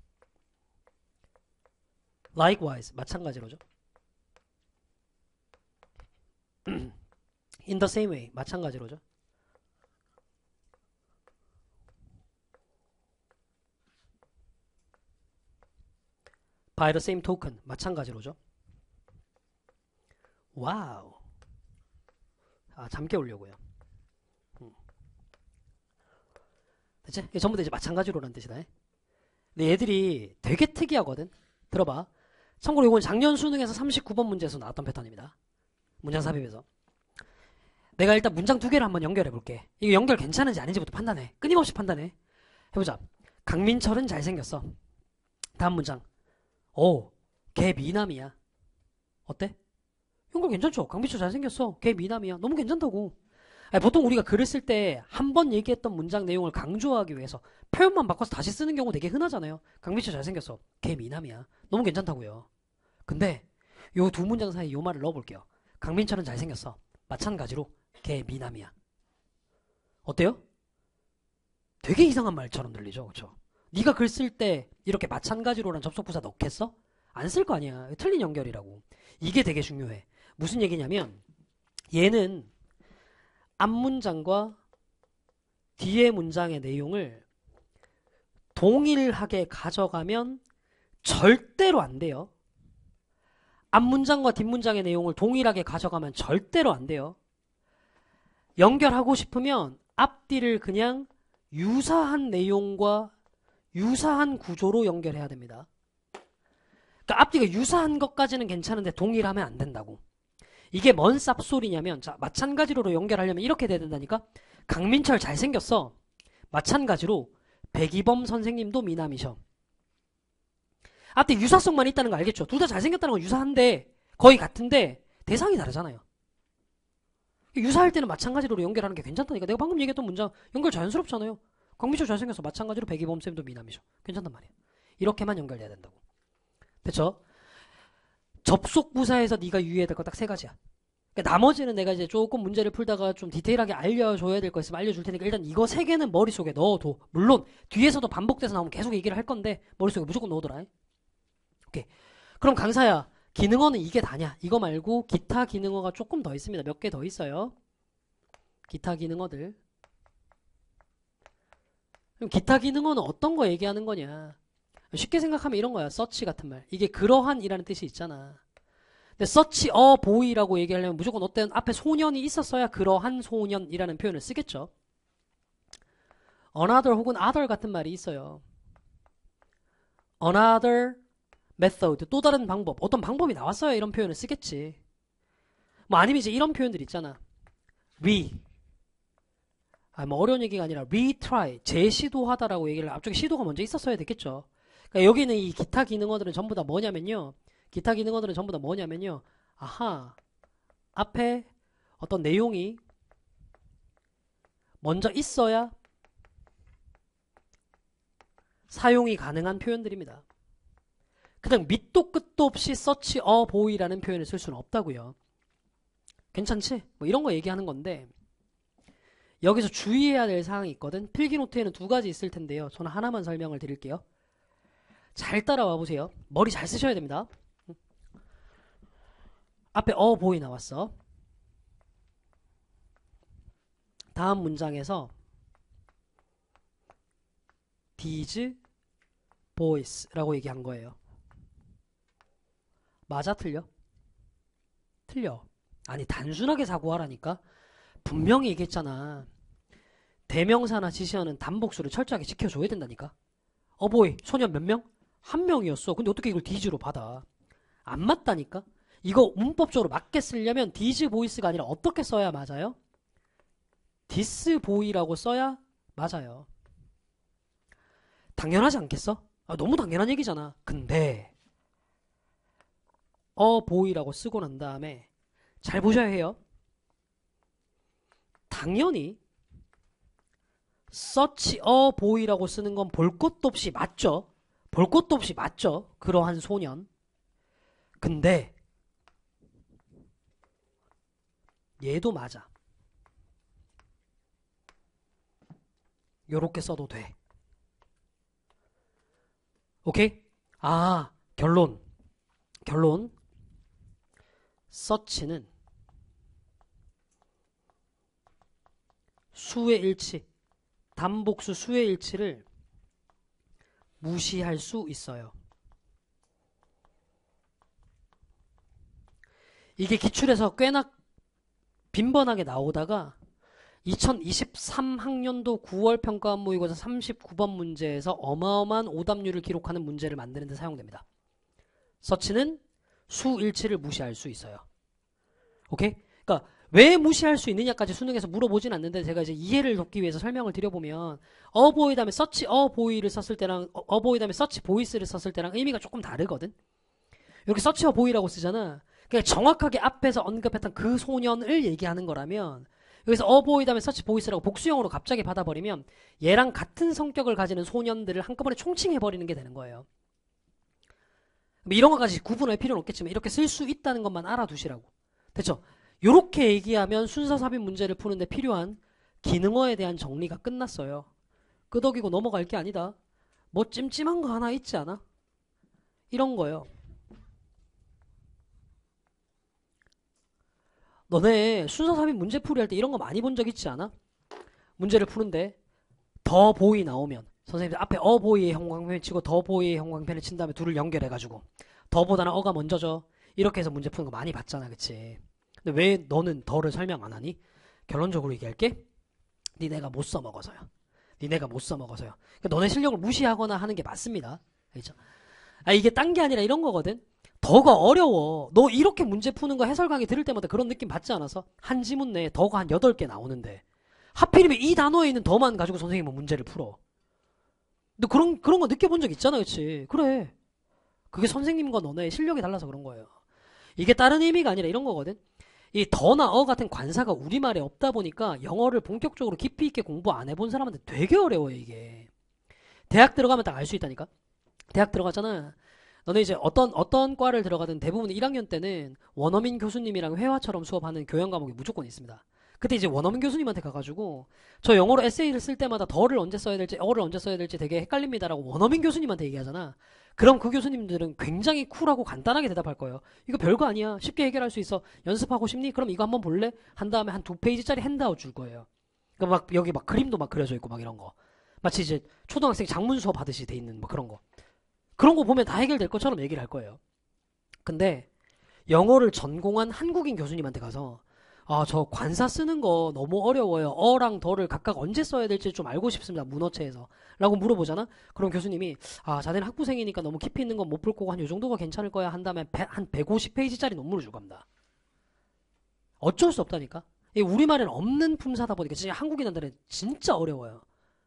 likewise 마찬가지로죠. in the same way 마찬가지로죠. by the same token 마찬가지로죠. 와우. 잠 깨우려고요. 됐지? 전부 다 이제 마찬가지로라는 뜻이다. 근데 얘들이 되게 특이하거든. 들어봐. 참고로 이건 작년 수능에서 39번 문제에서 나왔던 패턴입니다. 문장 삽입에서. 내가 일단 문장 2개를 한번 연결해 볼게. 이거 연결 괜찮은지 아닌지부터 판단해. 끊임없이 판단해. 해보자. 강민철은 잘생겼어. 다음 문장. 걔 미남이야. 어때? 연결 괜찮죠? 강민철 잘생겼어. 걔 미남이야. 너무 괜찮다고. 보통 우리가 글을 쓸 때 한 번 얘기했던 문장 내용을 강조하기 위해서 표현만 바꿔서 다시 쓰는 경우 되게 흔하잖아요. 강민철 잘생겼어. 걔 미남이야. 너무 괜찮다고요. 근데 요 두 문장 사이에 요 말을 넣어볼게요. 강민철은 잘생겼어. 마찬가지로 걔 미남이야. 어때요? 되게 이상한 말처럼 들리죠. 그쵸? 네가 글 쓸 때 이렇게 마찬가지로란 접속부사 넣겠어? 안 쓸 거 아니야. 틀린 연결이라고. 이게 되게 중요해. 무슨 얘기냐면 얘는 앞문장과 뒤에 문장의 내용을 동일하게 가져가면 절대로 안 돼요. 앞문장과 뒷문장의 내용을 동일하게 가져가면 절대로 안 돼요. 연결하고 싶으면 앞뒤를 그냥 유사한 내용과 유사한 구조로 연결해야 됩니다. 그러니까 앞뒤가 유사한 것까지는 괜찮은데 동일하면 안 된다고. 이게 뭔 쌉소리냐면 자 마찬가지로 연결하려면 이렇게 돼야 된다니까. 강민철 잘생겼어. 마찬가지로 백이범 선생님도 미남이셔. 앞뒤 유사성만 있다는 거 알겠죠? 둘 다 잘생겼다는 건 유사한데 거의 같은데 대상이 다르잖아요. 유사할 때는 마찬가지로 연결하는 게 괜찮다니까. 내가 방금 얘기했던 문장 연결 자연스럽잖아요. 강민철 잘생겼어. 마찬가지로 백이범 쌤도 미남이셔. 괜찮단 말이야. 이렇게만 연결돼야 된다고. 됐죠? 접속부사에서 네가 유의해야 될 거 딱 3가지야. 그러니까 나머지는 내가 이제 조금 문제를 풀다가 좀 디테일하게 알려줘야 될 거 있으면 알려줄 테니까 일단 이거 3개는 머릿속에 넣어둬. 물론 뒤에서도 반복돼서 나오면 계속 얘기를 할 건데 머릿속에 무조건 넣어둬라. 오케이. 그럼 강사야, 기능어는 이게 다냐? 이거 말고 기타 기능어가 조금 더 있습니다. 몇 개 더 있어요. 기타 기능어들. 그럼 기타 기능어는 어떤 거 얘기하는 거냐? 쉽게 생각하면 이런 거야. 서치 같은 말. 이게 그러한이라는 뜻이 있잖아. 근데 서치 보이라고 얘기하려면 무조건 어떤 앞에 소년이 있었어야 그러한 소년이라는 표현을 쓰겠죠. another 혹은 other 같은 말이 있어요. another method, 또 다른 방법, 어떤 방법이 나왔어야 이런 표현을 쓰겠지. 뭐 아니면 이제 이런 표현들 있잖아. 뭐 어려운 얘기가 아니라 retry, 재시도하다라고 얘기를 앞쪽에 시도가 먼저 있었어야 됐겠죠. 그러니까 여기는 이 기타 기능어들은 전부 다 뭐냐면요. 앞에 어떤 내용이 먼저 있어야 사용이 가능한 표현들입니다. 그냥 밑도 끝도 없이 search a boy라는 표현을 쓸 수는 없다고요. 괜찮지? 뭐 이런 거 얘기하는 건데 여기서 주의해야 될 사항이 있거든. 필기노트에는 2가지 있을 텐데요. 저는 하나만 설명을 드릴게요. 잘 따라와 보세요. 머리 잘 쓰셔야 됩니다. 앞에 보이 나왔어. 다음 문장에서 these boys라고 얘기한 거예요. 맞아 틀려? 틀려. 아니 단순하게 사고하라니까. 분명히 얘기했잖아. 대명사나 지시어는 단복수를 철저하게 지켜줘야 된다니까. 보이 소년 몇 명? 한 명이었어. 근데 어떻게 이걸 these로 받아? 안 맞다니까. 이거 문법적으로 맞게 쓰려면 these boys가 아니라 어떻게 써야 맞아요? this boy라고 써야 맞아요. 당연하지 않겠어? 너무 당연한 얘기잖아. 근데 boy라고 쓰고 난 다음에 잘 보셔야 해요. 당연히 such a boy라고 쓰는 건 볼 것도 없이 맞죠. 볼 것도 없이 맞죠. 그러한 소년. 근데 얘도 맞아. 요렇게 써도 돼. 오케이? 결론. such는 수의 일치, 단복수 수의 일치를 무시할 수 있어요. 이게 기출에서 꽤나 빈번하게 나오다가 2023학년도 9월 평가원 모의고사 39번 문제에서 어마어마한 오답률을 기록하는 문제를 만드는 데 사용됩니다. 서치는 수일치를 무시할 수 있어요. 오케이? 그러니까 왜 무시할 수 있느냐까지 수능에서 물어보진 않는데 제가 이제 이해를 돕기 위해서 설명을 드려보면 어보이 다음에 서치 어보이를 썼을 때랑 어보이 다음에 서치 보이스를 썼을 때랑 의미가 조금 다르거든. 이렇게 서치 어보이라고 쓰잖아. 그러니까 정확하게 앞에서 언급했던 그 소년을 얘기하는 거라면 여기서 어보이 다음에 서치 보이스라고 복수형으로 갑자기 받아버리면 얘랑 같은 성격을 가지는 소년들을 한꺼번에 총칭해버리는 게 되는 거예요. 이런 것까지 구분할 필요는 없겠지만 이렇게 쓸 수 있다는 것만 알아두시라고. 됐죠? 요렇게 얘기하면 순서 삽입 문제를 푸는데 필요한 기능어에 대한 정리가 끝났어요. 끄덕이고 넘어갈 게 아니다. 뭐 찜찜한 거 하나 있지 않아? 이런 거요. 너네 순서 삽입 문제 풀이 할 때 이런 거 많이 본 적 있지 않아? 문제를 푸는데 더 보이 나오면 선생님들 앞에 보이의 형광펜을 치고 더 보이의 형광펜을 친 다음에 둘을 연결해가지고 더보다는 어가 먼저죠. 이렇게 해서 문제 푸는 거 많이 봤잖아. 그치? 근데 왜 너는 더를 설명 안 하니? 결론적으로 얘기할게. 니네가 못 써먹어서요. 그러니까 너네 실력을 무시하거나 하는 게 맞습니다. 그렇죠? 이게 딴 게 아니라 이런 거거든. 더가 어려워. 너 이렇게 문제 푸는 거 해설 강의 들을 때마다 그런 느낌 받지 않아서? 한 지문 내에 더가 한 8개 나오는데 하필이면 이 단어에 있는 더만 가지고 선생님은 문제를 풀어. 너 그런 거 느껴본 적 있잖아. 그치? 그래. 그게 선생님과 너네의 실력이 달라서 그런 거예요. 이게 다른 의미가 아니라 이런 거거든. 이 더나 같은 관사가 우리말에 없다 보니까 영어를 본격적으로 깊이 있게 공부 안 해본 사람한테 되게 어려워요. 이게. 대학 들어가면 딱 알 수 있다니까. 대학 들어가잖아. 너네 이제 어떤 과를 들어가든 대부분 1학년 때는 원어민 교수님이랑 회화처럼 수업하는 교양 과목이 무조건 있습니다. 그때 이제 원어민 교수님한테 가가지고 저 영어로 에세이를 쓸 때마다 더를 언제 써야 될지 어를 언제 써야 될지 되게 헷갈립니다라고 원어민 교수님한테 얘기하잖아. 그럼 그 교수님들은 굉장히 쿨하고 간단하게 대답할 거예요. 이거 별거 아니야. 쉽게 해결할 수 있어. 연습하고 싶니? 그럼 이거 한번 볼래? 한 다음에 한 2페이지짜리 핸드아웃 줄 거예요. 그러니까 막 여기 막 그림도 막 그려져 있고 막 이런 거. 마치 이제 초등학생 장문 수업 하듯이 돼 있는 뭐 그런 거. 그런 거 보면 다 해결될 것처럼 얘기를 할 거예요. 근데 영어를 전공한 한국인 교수님한테 가서 저 관사 쓰는 거 너무 어려워요. 어랑 더를 각각 언제 써야 될지 좀 알고 싶습니다. 문어체에서. 라고 물어보잖아? 그럼 교수님이 자네는 학부생이니까 너무 깊이 있는 건 못 풀 거고 한 요 정도가 괜찮을 거야 한 다음에 한 150페이지짜리 논문을 줄 겁니다. 어쩔 수 없다니까? 우리말에는 없는 품사다 보니까 진짜 한국인한테는 진짜 어려워요.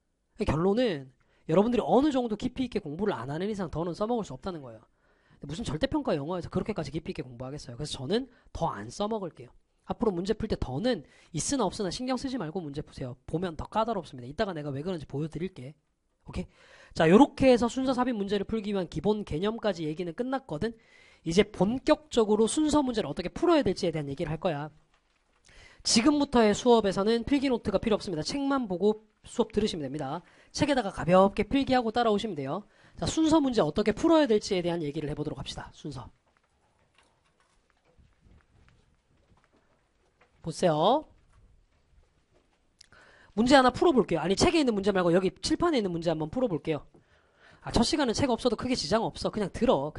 결론은 여러분들이 어느 정도 깊이 있게 공부를 안 하는 이상 더는 써먹을 수 없다는 거예요. 무슨 절대평가 영어에서 그렇게까지 깊이 있게 공부하겠어요. 그래서 저는 더 안 써먹을게요. 앞으로 문제 풀 때 더는 있으나 없으나 신경 쓰지 말고 문제 푸세요. 보면 더 까다롭습니다. 이따가 내가 왜 그런지 보여드릴게. 오케이? 자, 요렇게 해서 순서 삽입 문제를 풀기 위한 기본 개념까지 얘기는 끝났거든. 이제 본격적으로 순서 문제를 어떻게 풀어야 될지에 대한 얘기를 할 거야. 지금부터의 수업에서는 필기노트가 필요 없습니다. 책만 보고 수업 들으시면 됩니다. 책에다가 가볍게 필기하고 따라오시면 돼요. 자, 순서 문제 어떻게 풀어야 될지에 대한 얘기를 해보도록 합시다. 순서. 보세요. 문제 하나 풀어볼게요. 아니 책에 있는 문제 말고 여기 칠판에 있는 문제 한번 풀어볼게요. 첫 시간은 책 없어도 크게 지장 없어. 그냥 들어.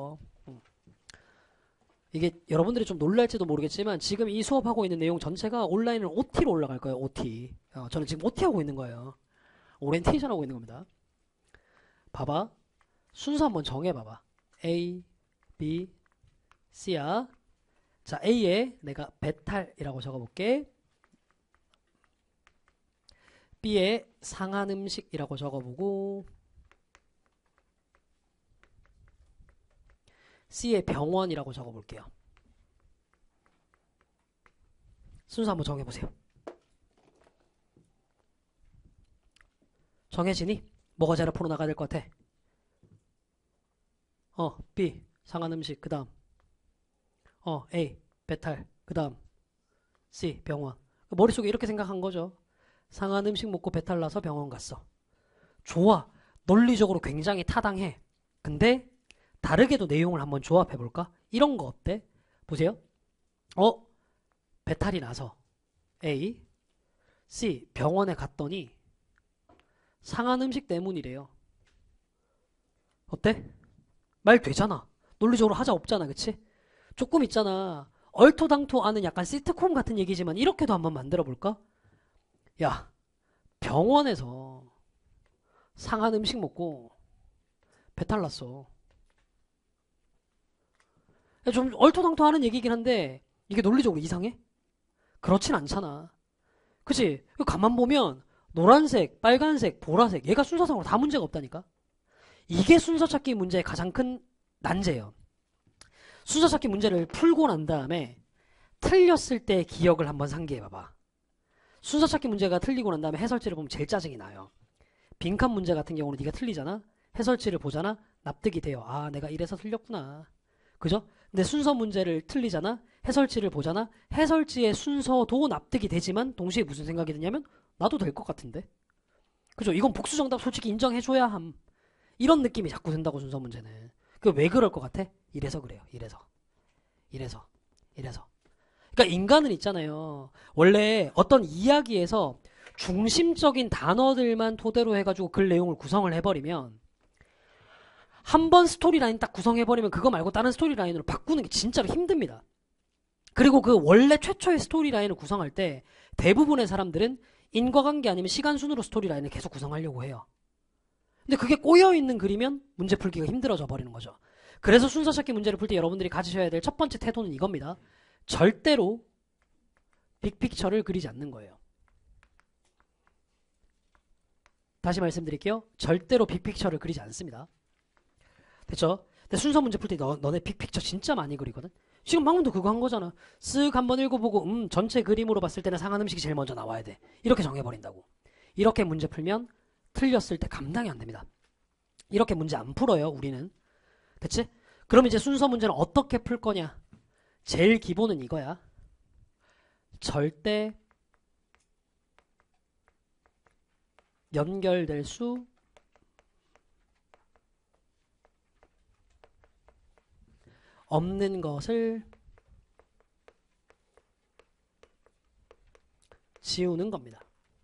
이게 여러분들이 좀 놀랄지도 모르겠지만 지금 이 수업하고 있는 내용 전체가 온라인은 OT로 올라갈 거예요. OT. 저는 지금 OT 하고 있는 거예요. 오리엔테이션 하고 있는 겁니다. 봐봐. 순서 한번 정해봐봐. A, B, C야. 자, A에 내가 배탈이라고 적어볼게. B에 상한 음식이라고 적어보고 C에 병원이라고 적어볼게요. 순서 한번 정해보세요. 정해지니? 뭐가 제일 앞으로 나가야 될 것 같아? B 상한 음식 그 다음 A 배탈 그 다음 C 병원. 머릿속에 이렇게 생각한 거죠. 상한 음식 먹고 배탈 나서 병원 갔어. 좋아. 논리적으로 굉장히 타당해. 근데 다르게도 내용을 한번 조합해 볼까? 이런 거 어때? 보세요. 배탈이 나서 A, C 병원에 갔더니 상한 음식 때문이래요. 어때? 말 되잖아. 논리적으로 하자 없잖아. 그치? 조금 있잖아. 얼토당토 아는 약간 시트콤 같은 얘기지만 이렇게도 한번 만들어 볼까? 야, 병원에서 상한 음식 먹고 배탈 났어. 좀 얼토당토 하는 얘기긴 한데 이게 논리적으로 이상해? 그렇진 않잖아. 그치? 가만 보면 노란색, 빨간색, 보라색 얘가 순서상으로 다 문제가 없다니까? 이게 순서 찾기 문제의 가장 큰 난제예요. 순서 찾기 문제를 풀고 난 다음에 틀렸을 때 기억을 한번 상기해봐봐. 순서 찾기 문제가 틀리고 난 다음에 해설지를 보면 제일 짜증이 나요. 빈칸 문제 같은 경우는 네가 틀리잖아. 해설지를 보잖아. 납득이 돼요. 아, 내가 이래서 틀렸구나. 그죠? 근데 순서 문제를 틀리잖아. 해설지를 보잖아. 해설지의 순서도 납득이 되지만 동시에 무슨 생각이 드냐면 나도 될 것 같은데. 그죠? 이건 복수 정답 솔직히 인정해줘야 함. 이런 느낌이 자꾸 든다고 순서 문제는. 그 왜 그럴 것 같아? 이래서 그래요. 이래서. 그러니까 인간은 있잖아요. 원래 어떤 이야기에서 중심적인 단어들만 토대로 해가지고 글 내용을 구성을 해버리면 한 번 스토리라인 딱 구성해버리면 그거 말고 다른 스토리라인으로 바꾸는 게 진짜로 힘듭니다. 그리고 그 원래 최초의 스토리라인을 구성할 때 대부분의 사람들은 인과관계 아니면 시간 순으로 스토리라인을 계속 구성하려고 해요. 근데 그게 꼬여있는 글이면 문제 풀기가 힘들어져 버리는 거죠. 그래서 순서 찾기 문제를 풀 때 여러분들이 가지셔야 될 첫 번째 태도는 이겁니다. 절대로 빅픽처를 그리지 않는 거예요. 다시 말씀드릴게요. 절대로 빅픽처를 그리지 않습니다. 됐죠? 근데 순서 문제 풀 때 너네 빅픽처 진짜 많이 그리거든? 지금 방금도 그거 한 거잖아. 쓱 한번 읽어보고 전체 그림으로 봤을 때는 상한 음식이 제일 먼저 나와야 돼. 이렇게 정해버린다고. 이렇게 문제 풀면 틀렸을 때 감당이 안 됩니다. 이렇게 문제 안 풀어요, 우리는. 됐지? 그럼 이제 순서 문제는 어떻게 풀 거냐? 제일 기본은 이거야. 절대 연결될 수 없는 것을 지우는 겁니다.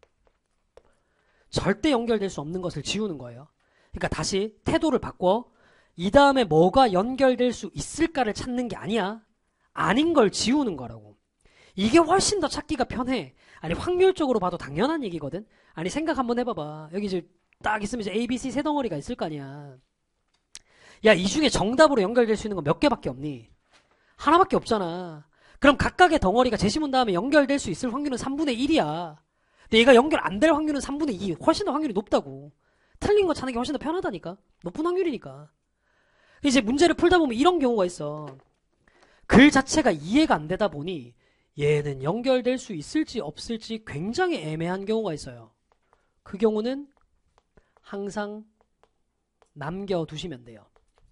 절대 연결될 수 없는 것을 지우는 거예요. 그러니까 다시 태도를 바꿔. 이 다음에 뭐가 연결될 수 있을까를 찾는 게 아니야. 아닌 걸 지우는 거라고. 이게 훨씬 더 찾기가 편해. 아니 확률적으로 봐도 당연한 얘기거든. 아니 생각 한번 해봐봐. 여기 이제 딱 있으면 이제 A, B, C 세 덩어리가 있을 거 아니야. 야, 이 중에 정답으로 연결될 수 있는 건 몇 개밖에 없니? 하나밖에 없잖아. 그럼 각각의 덩어리가 제시문 다음에 연결될 수 있을 확률은 3분의 1이야. 근데 얘가 연결 안 될 확률은 3분의 2. 훨씬 더 확률이 높다고. 틀린 거 찾는 게 훨씬 더 편하다니까. 높은 확률이니까. 이제 문제를 풀다 보면 이런 경우가 있어. 글 자체가 이해가 안 되다 보니 얘는 연결될 수 있을지 없을지 굉장히 애매한 경우가 있어요. 그 경우는 항상 남겨두시면 돼요.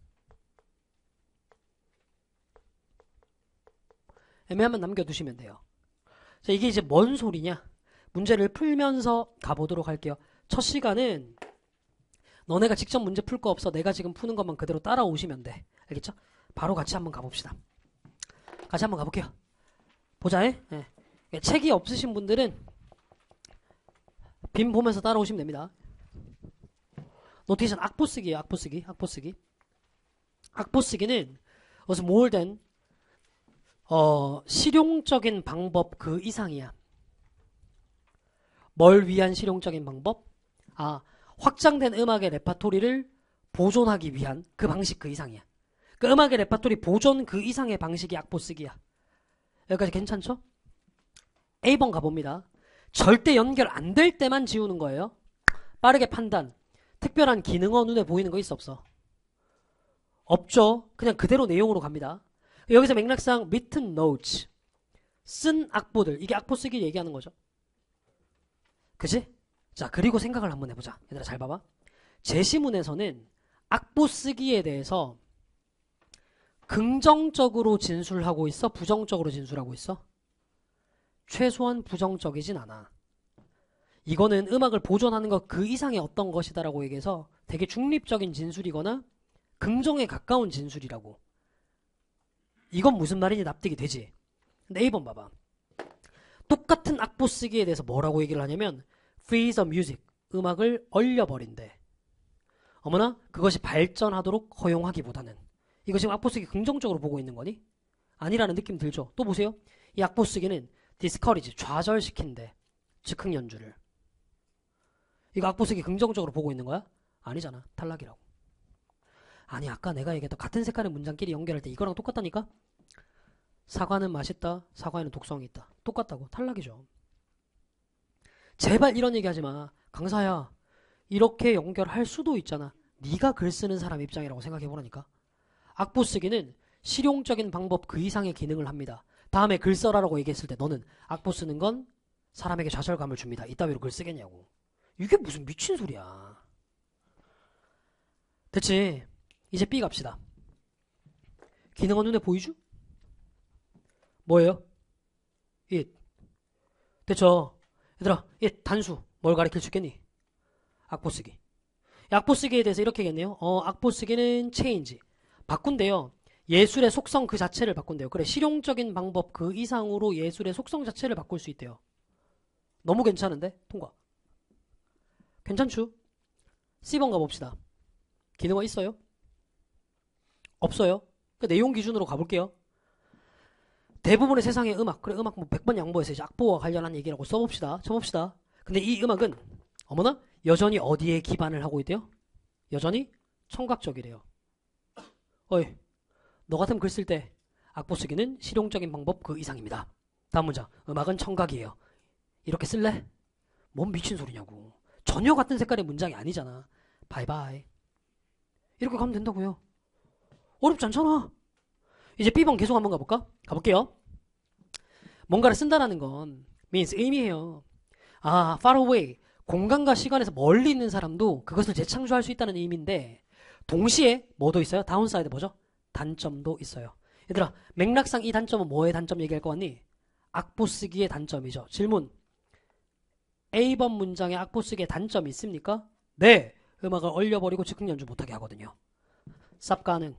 애매하면 남겨두시면 돼요. 자, 이게 이제 뭔 소리냐? 문제를 풀면서 가보도록 할게요. 첫 시간은 너네가 직접 문제 풀 거 없어. 내가 지금 푸는 것만 그대로 따라오시면 돼. 알겠죠? 바로 같이 한번 가봅시다. 같이 한번 가볼게요. 보자. 네. 책이 없으신 분들은 빔 보면서 따라오시면 됩니다. 노테이션 악보 쓰기예요. 악보 쓰기. 악보 쓰기는 was more than 실용적인 방법 그 이상이야. 뭘 위한 실용적인 방법? 확장된 음악의 레파토리를 보존하기 위한 그 방식 그 이상이야. 그 음악의 레파토리 보존 그 이상의 방식이 악보 쓰기야. 여기까지 괜찮죠? A번 가봅니다. 절대 연결 안 될 때만 지우는 거예요. 빠르게 판단. 특별한 기능어 눈에 보이는 거 있어 없어? 없죠. 그냥 그대로 내용으로 갑니다. 여기서 맥락상 written notes 쓴 악보들 이게 악보 쓰기 얘기하는 거죠. 그치? 자 그리고 생각을 한번 해보자. 얘들아 잘 봐봐. 제시문에서는 악보 쓰기에 대해서 긍정적으로 진술하고 있어? 부정적으로 진술하고 있어? 최소한 부정적이진 않아. 이거는 음악을 보존하는 것 그 이상의 어떤 것이다라고 얘기해서 되게 중립적인 진술이거나 긍정에 가까운 진술이라고. 이건 무슨 말인지 납득이 되지. 근데 A번 봐봐. 똑같은 악보 쓰기에 대해서 뭐라고 얘기를 하냐면 free the music, 음악을 얼려버린대. 어머나 그것이 발전하도록 허용하기보다는. 이거 지금 악보 쓰기 긍정적으로 보고 있는 거니? 아니라는 느낌 들죠. 또 보세요. 이 악보 쓰기는 discourage, 좌절시킨대. 즉흥 연주를. 이거 악보 쓰기 긍정적으로 보고 있는 거야? 아니잖아. 탈락이라고. 아니 아까 내가 얘기했던 같은 색깔의 문장끼리 연결할 때 이거랑 똑같다니까? 사과는 맛있다. 사과에는 독성이 있다. 똑같다고. 탈락이죠. 제발 이런 얘기 하지 마. 강사야. 이렇게 연결할 수도 있잖아. 네가 글 쓰는 사람 입장이라고 생각해보라니까. 악보 쓰기는 실용적인 방법 그 이상의 기능을 합니다. 다음에 글 써라라고 얘기했을 때 너는 악보 쓰는 건 사람에게 좌절감을 줍니다. 이따위로 글 쓰겠냐고. 이게 무슨 미친 소리야. 됐지? 이제 B 갑시다. 기능은 눈에 보이죠? 뭐예요? it. 됐죠? 얘들아, it 단수. 뭘 가리킬 수 있겠니? 악보 쓰기. 악보 쓰기에 대해서 이렇게 얘기했네요. 악보 쓰기는 change. 바꾼대요. 예술의 속성 그 자체를 바꾼대요. 그래, 실용적인 방법 그 이상으로 예술의 속성 자체를 바꿀 수 있대요. 너무 괜찮은데? 통과. 괜찮죠? C번 가봅시다. 기능어 있어요? 없어요? 그 내용 기준으로 가볼게요. 대부분의 세상의 음악, 그래 음악 뭐 100번 양보해서 이제 악보와 관련한 얘기라고 써봅시다. 쳐봅시다. 근데 이 음악은 어머나 여전히 어디에 기반을 하고 있대요? 여전히 청각적이래요. 어이, 너 같으면 글 쓸 때 악보 쓰기는 실용적인 방법 그 이상입니다. 다음 문장. 음악은 청각이에요. 이렇게 쓸래? 뭔 미친 소리냐고. 전혀 같은 색깔의 문장이 아니잖아. 바이바이. 이렇게 가면 된다고요. 어렵지 않잖아. 이제 B번 계속 한번 가볼까? 가볼게요. 뭔가를 쓴다라는 건 means 의미해요. far away. 공간과 시간에서 멀리 있는 사람도 그것을 재창조할 수 있다는 의미인데 동시에 뭐도 있어요? 다운사이드 뭐죠? 단점도 있어요. 얘들아 맥락상 이 단점은 뭐의 단점 얘기할 것 같니? 악보 쓰기의 단점이죠. 질문. A번 문장에 악보 쓰기의 단점이 있습니까? 네. 음악을 얼려버리고 즉흥 연주 못하게 하거든요. 쌉 가능.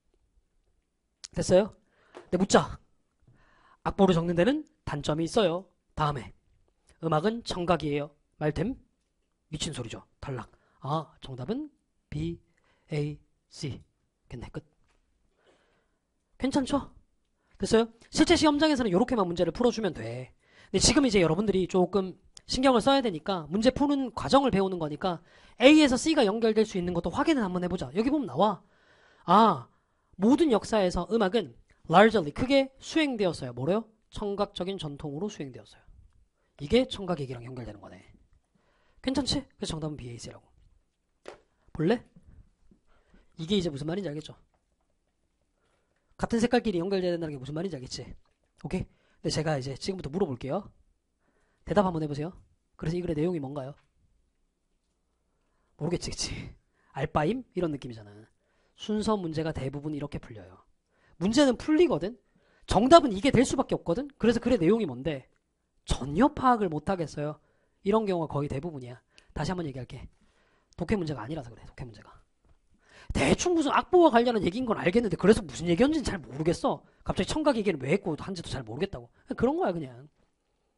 됐어요? 네, 묻자. 악보를 적는 데는 단점이 있어요. 다음에 음악은 청각이에요. 말됨? 미친 소리죠. 탈락. 정답은 B, A, C. 됐네. 끝. 괜찮죠? 됐어요? 실제 시험장에서는 이렇게만 문제를 풀어주면 돼. 근데 지금 이제 여러분들이 조금 신경을 써야 되니까 문제 푸는 과정을 배우는 거니까 A에서 C가 연결될 수 있는 것도 확인을 한번 해보자. 여기 보면 나와. 모든 역사에서 음악은 largely 크게 수행되었어요. 뭐래요? 청각적인 전통으로 수행되었어요. 이게 청각 얘기랑 연결되는 거네. 괜찮지? 그래서 정답은 BAC라고. 볼래? 이게 이제 무슨 말인지 알겠죠? 같은 색깔끼리 연결돼야 된다는 게 무슨 말인지 알겠지? 오케이? 근데 제가 이제 지금부터 물어볼게요. 대답 한번 해보세요. 그래서 이 글의 내용이 뭔가요? 모르겠지, 그치? 알바임? 이런 느낌이잖아. 순서 문제가 대부분 이렇게 풀려요. 문제는 풀리거든? 정답은 이게 될 수밖에 없거든? 그래서 글의 내용이 뭔데? 전혀 파악을 못하겠어요. 이런 경우가 거의 대부분이야. 다시 한번 얘기할게. 독해 문제가 아니라서 그래, 독해 문제가. 대충 무슨 악보와 관련한 얘기인 건 알겠는데 그래서 무슨 얘기였는지는 잘 모르겠어. 갑자기 청각 얘기를 왜 했고 한지도 잘 모르겠다고. 그런 거야 그냥.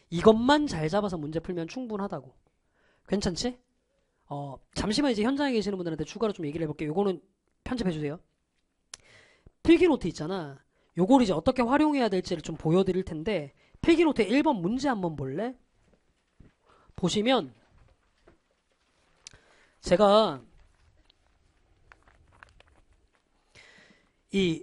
이것만 잘 잡아서 문제 풀면 충분하다고. 괜찮지? 잠시만 이제 현장에 계시는 분들한테 추가로 좀 얘기를 해볼게요. 요거는 편집해주세요. 필기노트 있잖아. 요걸 이제 어떻게 활용해야 될지를 좀 보여드릴 텐데, 필기노트의 1번 문제 한번 볼래? 보시면, 제가 이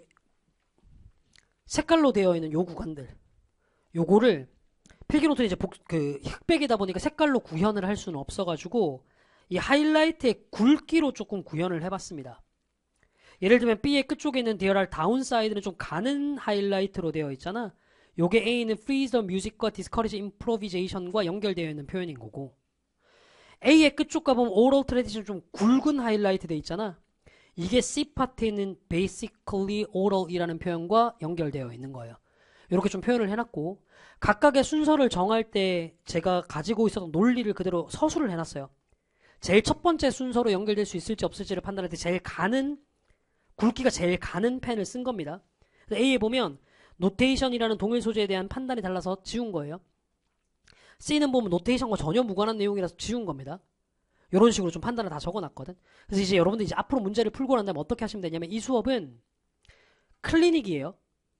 색깔로 되어 있는 요 구간들, 요거를 필기노트는 이제 흑백이다 보니까 색깔로 구현을 할 수는 없어가지고 이 하이라이트의 굵기로 조금 구현을 해봤습니다. 예를 들면 B의 끝쪽에 있는 DLR 다운사이드는 좀 가는 하이라이트로 되어 있잖아. 요게 A는 Freeze the Music과 Discourage Improvisation과 연결되어 있는 표현인 거고, A의 끝쪽 가보면 Oral Tradition 좀 굵은 하이라이트 돼 있잖아. 이게 C 파트에 있는 Basically Oral이라는 표현과 연결되어 있는 거예요. 이렇게 좀 표현을 해놨고, 각각의 순서를 정할 때 제가 가지고 있었던 논리를 그대로 서술을 해놨어요. 제일 첫 번째 순서로 연결될 수 있을지 없을지를 판단할 때 굵기가 제일 가는 펜을 쓴 겁니다. A에 보면 노테이션이라는 동일 소재에 대한 판단이 달라서 지운 거예요. C는 보면 노테이션과 전혀 무관한 내용이라서 지운 겁니다. 이런 식으로 좀 판단을 다 적어놨거든. 그래서 이제 여러분들 이제 앞으로 문제를 풀고 난 다음에 어떻게 하시면 되냐면, 이 수업은 클리닉이에요.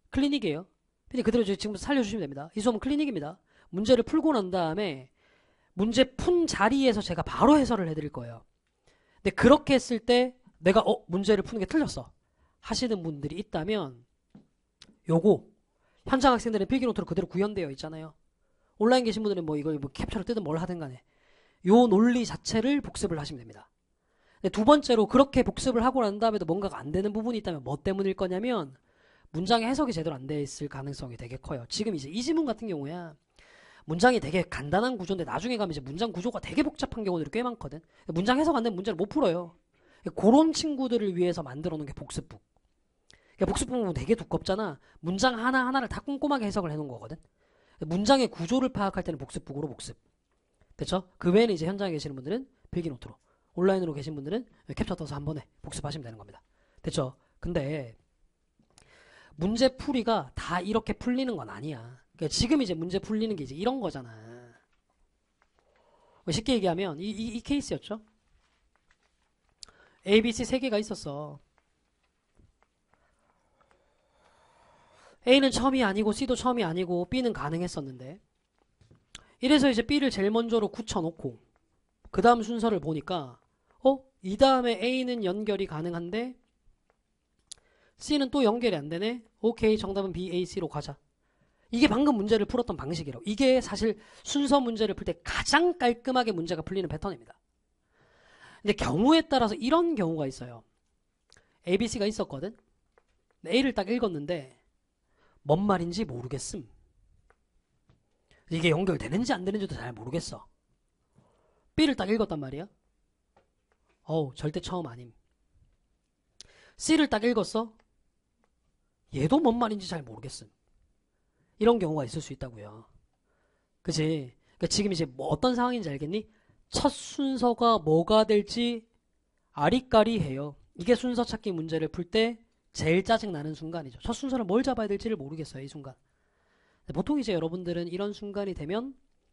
근데 그대로 지금부터 살려주시면 됩니다. 이 수업은 클리닉입니다. 문제를 풀고 난 다음에 문제 푼 자리에서 제가 바로 해설을 해드릴 거예요. 근데 그렇게 했을 때 내가 문제를 푸는 게 틀렸어 하시는 분들이 있다면, 요거 현장 학생들의 필기노트로 그대로 구현되어 있잖아요. 온라인 계신 분들은 뭐 이걸 뭐 캡처를 뜨든 뭘 하든 간에 요 논리 자체를 복습을 하시면 됩니다. 근데 두 번째로, 그렇게 복습을 하고 난 다음에도 뭔가가 안 되는 부분이 있다면 뭐 때문일 거냐면, 문장의 해석이 제대로 안 돼 있을 가능성이 되게 커요. 지금 이제 이 지문 같은 경우야 문장이 되게 간단한 구조인데 나중에 가면 이제 문장 구조가 되게 복잡한 경우들이 꽤 많거든. 문장 해석 안 되면 문제를 못 풀어요. 그런 친구들을 위해서 만들어 놓은 게 복습북. 복습북은 되게 두껍잖아. 문장 하나하나를 다 꼼꼼하게 해석을 해놓은 거거든. 문장의 구조를 파악할 때는 복습북으로 복습. 됐죠? 그 외에는 이제 현장에 계시는 분들은 필기노트로, 온라인으로 계신 분들은 캡처 떠서 한 번에 복습하시면 되는 겁니다. 됐죠? 근데 문제 풀이가 다 이렇게 풀리는 건 아니야. 그러니까 지금 이제 문제 풀리는 게 이제 이런 거잖아. 쉽게 얘기하면 이 케이스였죠. A, B, C 세 개가 있었어. A는 처음이 아니고 C도 처음이 아니고 B는 가능했었는데, 이래서 이제 B를 제일 먼저로 굳혀놓고 그 다음 순서를 보니까 이 다음에 A는 연결이 가능한데 C는 또 연결이 안 되네. 오케이, 정답은 B, A, C로 가자. 이게 방금 문제를 풀었던 방식이라고. 이게 사실 순서 문제를 풀 때 가장 깔끔하게 문제가 풀리는 패턴입니다. 근데 경우에 따라서 이런 경우가 있어요. A, B, C가 있었거든. A를 딱 읽었는데 뭔 말인지 모르겠음. 이게 연결되는지 안 되는지도 잘 모르겠어. B를 딱 읽었단 말이야. 절대 처음 아님. C를 딱 읽었어. 얘도 뭔 말인지 잘 모르겠음. 이런 경우가 있을 수 있다고요. 그치? 그러니까 지금 이제 뭐 어떤 상황인지 알겠니? 첫 순서가 뭐가 될지 아리까리해요. 이게 순서 찾기 문제를 풀 때 제일 짜증나는 순간이죠. 첫 순서를 뭘 잡아야 될지를 모르겠어요, 이 순간. 보통 이제 여러분들은 이런 순간이 되면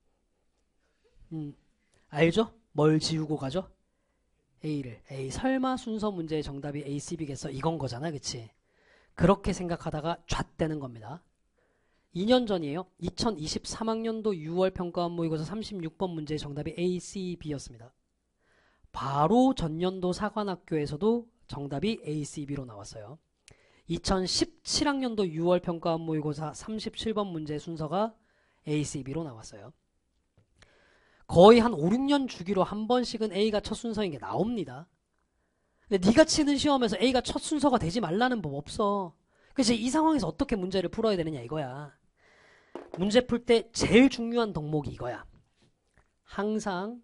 알죠? 뭘 지우고 가죠? A를. 설마 순서 문제의 정답이 A, C, B겠어? 이건 거잖아, 그치? 그렇게 생각하다가 잣되는 겁니다. 2년 전이에요. 2023학년도 6월 평가원 모의고사 36번 문제의 정답이 A, C, B였습니다. 바로 전년도 사관학교에서도 정답이 A, C, B로 나왔어요. 2017학년도 6월 평가원 모의고사 37번 문제 순서가 A, C, B로 나왔어요. 거의 한 5, 6년 주기로 한 번씩은 A가 첫 순서인 게 나옵니다. 근데 네가 치는 시험에서 A가 첫 순서가 되지 말라는 법 없어. 그래서 이 상황에서 어떻게 문제를 풀어야 되느냐 이거야. 문제 풀 때 제일 중요한 덕목이 이거야. 항상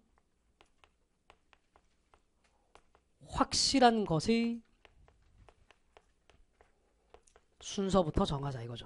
확실한 것의 순서부터 정하자 이거죠.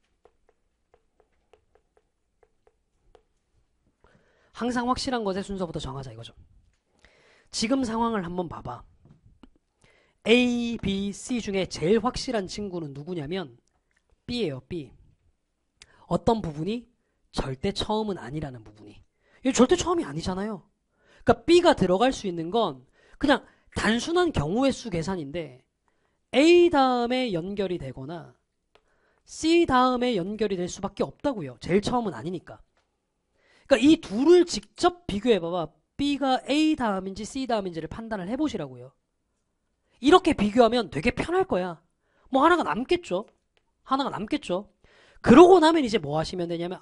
항상 확실한 것의 순서부터 정하자 이거죠. 지금 상황을 한번 봐봐. A, B, C 중에 제일 확실한 친구는 누구냐면 B예요. B. 어떤 부분이? 절대 처음은 아니라는 부분이. 이게 절대 처음이 아니잖아요. 그러니까 B가 들어갈 수 있는 건 그냥 단순한 경우의 수 계산인데 A 다음에 연결이 되거나 C 다음에 연결이 될 수밖에 없다고요. 제일 처음은 아니니까. 그러니까 이 둘을 직접 비교해봐봐. B가 A 다음인지 C 다음인지를 판단을 해보시라고요. 이렇게 비교하면 되게 편할 거야. 뭐 하나가 남겠죠. 하나가 남겠죠. 그러고 나면 이제 뭐 하시면 되냐면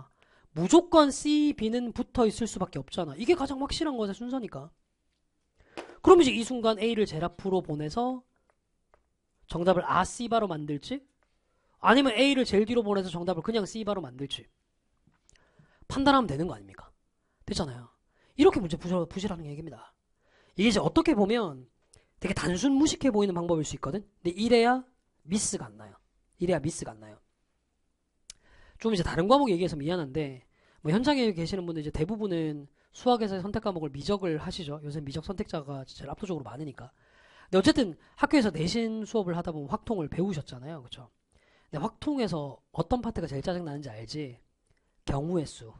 무조건 C, B는 붙어 있을 수밖에 없잖아. 이게 가장 확실한 것의 순서니까. 그럼 이제 이 순간 A를 제일 앞으로 보내서 정답을 C 바로 만들지? 아니면 A를 제일 뒤로 보내서 정답을 그냥 C 바로 만들지? 판단하면 되는 거 아닙니까? 됐잖아요. 이렇게 문제 푸시라는 얘기입니다. 이게 이제 어떻게 보면 되게 단순 무식해 보이는 방법일 수 있거든? 근데 이래야 미스가 안 나요. 이래야 미스가 안 나요. 좀 이제 다른 과목 얘기해서 미안한데, 뭐 현장에 계시는 분들 이제 대부분은 수학에서 선택 과목을 미적을 하시죠. 요새 미적 선택자가 제일 압도적으로 많으니까. 근데 어쨌든 학교에서 내신 수업을 하다 보면 확통을 배우셨잖아요. 그쵸? 근데 확통에서 어떤 파트가 제일 짜증나는지 알지? 경우의 수.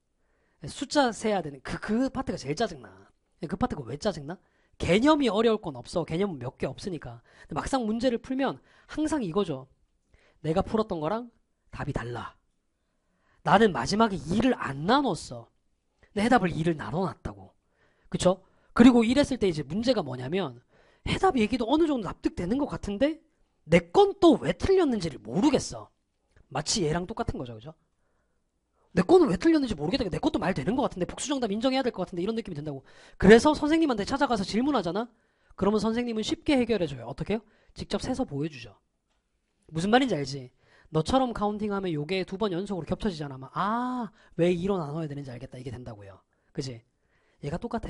숫자 세야 되는 그 파트가 제일 짜증나. 그 파트가 왜 짜증나? 개념이 어려울 건 없어. 개념은 몇 개 없으니까. 근데 막상 문제를 풀면 항상 이거죠. 내가 풀었던 거랑 답이 달라. 나는 마지막에 2를 안 나눴어. 근데 해답을 2를 나눠놨다고. 그쵸? 그리고 이랬을 때 이제 문제가 뭐냐면 해답 얘기도 어느 정도 납득되는 것 같은데 내 건 또 왜 틀렸는지를 모르겠어. 마치 얘랑 똑같은 거죠. 그죠? 내 거는 왜 틀렸는지 모르겠다. 내 것도 말 되는 것 같은데 복수정답 인정해야 될 것 같은데 이런 느낌이 든다고. 그래서 선생님한테 찾아가서 질문하잖아. 그러면 선생님은 쉽게 해결해줘요. 어떻게 해요? 직접 세서 보여주죠. 무슨 말인지 알지? 너처럼 카운팅하면 요게 2번 연속으로 겹쳐지잖아. 왜 2로 나눠야 되는지 알겠다. 이게 된다고요. 그지? 얘가 똑같아.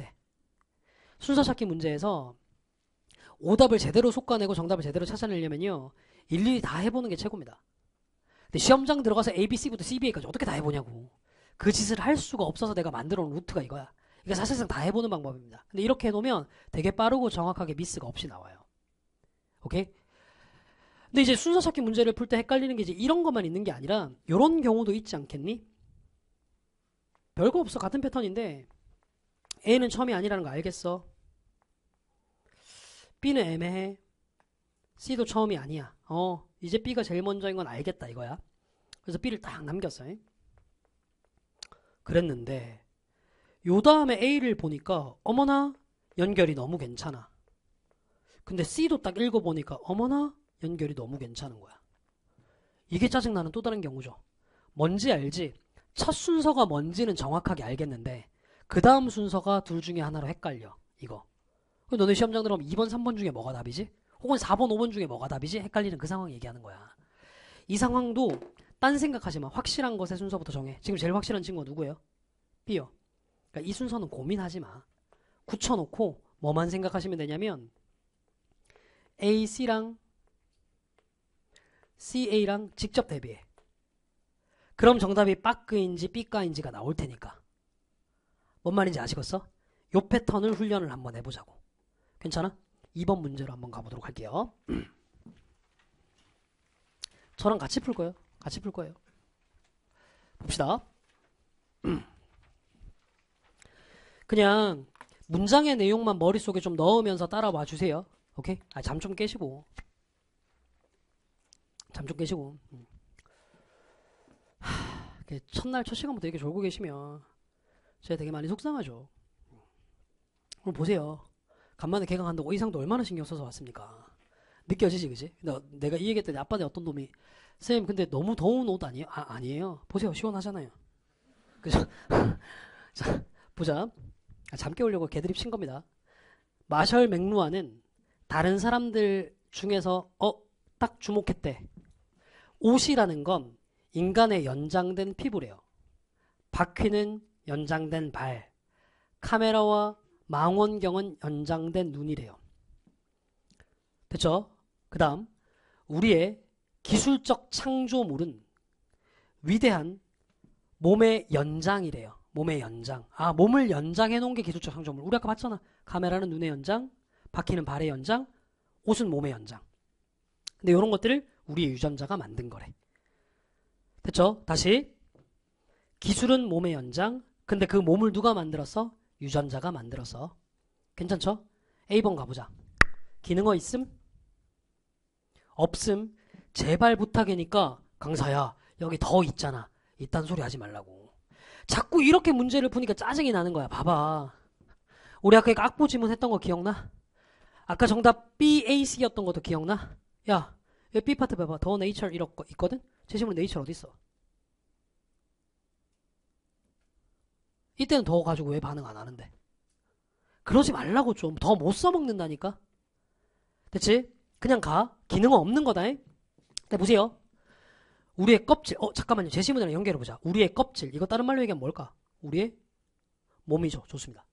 순서 찾기 문제에서 오답을 제대로 솎아내고 정답을 제대로 찾아내려면요. 일일이 다 해보는 게 최고입니다. 근데 시험장 들어가서 A, B, C부터 C, B, A까지 어떻게 다 해보냐고. 그 짓을 할 수가 없어서 내가 만들어 놓은 루트가 이거야. 이게 사실상 다 해보는 방법입니다. 근데 이렇게 해놓으면 되게 빠르고 정확하게 미스가 없이 나와요. 오케이? 근데 이제 순서 찾기 문제를 풀 때 헷갈리는 게 이제 이런 것만 있는 게 아니라 이런 경우도 있지 않겠니? 별거 없어. 같은 패턴인데 A는 처음이 아니라는 거 알겠어. B는 애매해. C도 처음이 아니야. 이제 B가 제일 먼저인 건 알겠다 이거야. 그래서 B를 딱 남겼어. 그랬는데 요 다음에 A를 보니까 어머나 연결이 너무 괜찮아. 근데 C도 딱 읽어보니까 어머나 연결이 너무 괜찮은 거야. 이게 짜증나는 또 다른 경우죠. 뭔지 알지? 첫 순서가 뭔지는 정확하게 알겠는데 그 다음 순서가 둘 중에 하나로 헷갈려. 이거. 너네 시험장 들어가면 2번, 3번 중에 뭐가 답이지? 혹은 4번, 5번 중에 뭐가 답이지? 헷갈리는 그 상황 얘기하는 거야. 이 상황도 딴 생각하지 마. 확실한 것의 순서부터 정해. 지금 제일 확실한 친구가 누구예요? B요. 그러니까 이 순서는 고민하지 마. 굳혀놓고 뭐만 생각하시면 되냐면 A, C랑 C, A랑 직접 대비해. 그럼 정답이 빠끄인지 삐까인지가 나올 테니까. 뭔 말인지 아시겠어? 요 패턴을 훈련을 한번 해보자고. 괜찮아? 2번 문제로 한번 가보도록 할게요. 저랑 같이 풀 거예요. 같이 풀 거예요. 봅시다. 그냥 문장의 내용만 머릿속에 좀 넣으면서 따라와 주세요. 오케이? 잠 좀 깨시고. 잠 좀 깨시고. 첫날 첫 시간부터 이렇게 졸고 계시면 제가 되게 많이 속상하죠. 오늘 보세요. 간만에 개강한다고 의상도 얼마나 신경 써서 왔습니까? 느껴지지, 그지? 내가 이 얘기했더니 아빠네 어떤 놈이 선생님 근데 너무 더운 옷 아니에요? 아니에요. 보세요. 시원하잖아요. 그죠? 자, 보자. 잠 깨우려고 개드립 친 겁니다. 마셜 맥루아는 다른 사람들 중에서 딱 주목했대. 옷이라는 건 인간의 연장된 피부래요. 바퀴는 연장된 발, 카메라와 망원경은 연장된 눈이래요. 됐죠? 그 다음 우리의 기술적 창조물은 위대한 몸의 연장이래요. 몸의 연장. 몸을 연장해 놓은 게 기술적 창조물. 우리 아까 봤잖아. 카메라는 눈의 연장, 바퀴는 발의 연장, 옷은 몸의 연장. 근데 이런 것들을 우리의 유전자가 만든 거래. 됐죠? 다시 기술은 몸의 연장. 근데 그 몸을 누가 만들었어? 유전자가 만들었어. 괜찮죠? A번 가보자. 기능어 있음? 없음? 제발 부탁이니까 강사야 여기 더 있잖아. 이딴 소리 하지 말라고. 자꾸 이렇게 문제를 푸니까 짜증이 나는 거야. 봐봐. 우리 아까 악보 지문했던 거 기억나? 아까 정답 BAC였던 것도 기억나? 야, 여기 B 파트 봐봐. 더 네이처 이렇게 있거든? 제시문 네이처 어디 있어? 이때는 더 가지고 왜 반응 안 하는데? 그러지 말라고 좀. 더 못 써먹는다니까? 됐지? 그냥 가. 기능은 없는 거다. 네, 보세요. 우리의 껍질. 잠깐만요. 제시문이랑 연결해보자. 우리의 껍질. 이거 다른 말로 얘기하면 뭘까? 우리의 몸이죠. 좋습니다.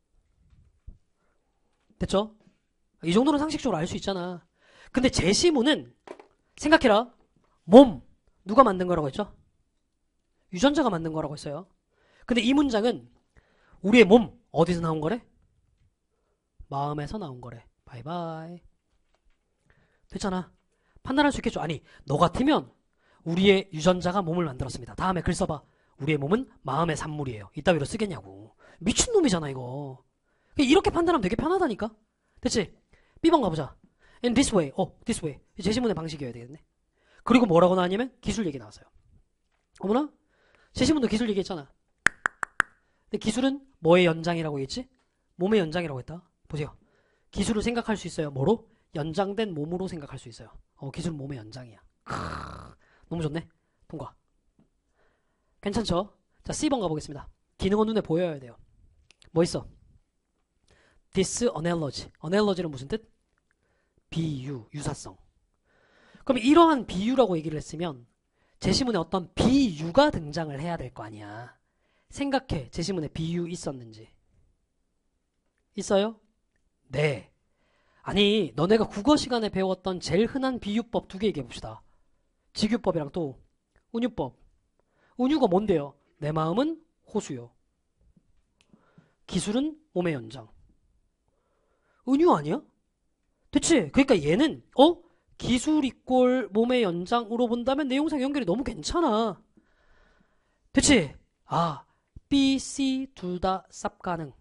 됐죠? 이 정도는 상식적으로 알 수 있잖아. 근데 제시문은 생각해라. 몸. 누가 만든 거라고 했죠? 유전자가 만든 거라고 했어요. 근데 이 문장은 우리의 몸. 어디서 나온 거래? 마음에서 나온 거래. 바이바이. 됐잖아. 판단할 수 있겠죠? 아니, 너 같으면 우리의 유전자가 몸을 만들었습니다. 다음에 글 써봐. 우리의 몸은 마음의 산물이에요. 이따위로 쓰겠냐고. 미친놈이잖아 이거. 이렇게 판단하면 되게 편하다니까. 됐지? B번 가보자. In this way. this way. 제시문의 방식이어야 되겠네. 그리고 뭐라고 나왔냐면 기술 얘기 나왔어요. 어머나? 제시문도 기술 얘기했잖아. 근데 기술은 뭐의 연장이라고 했지? 몸의 연장이라고 했다. 보세요. 기술을 생각할 수 있어요. 뭐로? 연장된 몸으로 생각할 수 있어요. 기술은 몸의 연장이야. 너무 좋네. 통과. 괜찮죠? 자, C번 가보겠습니다. 기능은 눈에 보여야 돼요. 뭐 있어? This analogy. analogy는 무슨 뜻? 비유, 유사성. 그럼 이러한 비유라고 얘기를 했으면 제시문에 어떤 비유가 등장을 해야 될 거 아니야. 생각해. 제시문에 비유 있었는지. 있어요? 네. 아니, 너네가 국어 시간에 배웠던 제일 흔한 비유법 2개 얘기해 봅시다. 직유법이랑 또 은유법. 은유가 뭔데요? 내 마음은 호수요. 기술은 몸의 연장. 은유 아니야? 그치? 그러니까 얘는 기술 이꼴 몸의 연장으로 본다면 내용상 연결이 너무 괜찮아. 그치? B, C 둘 다 쌉 가능.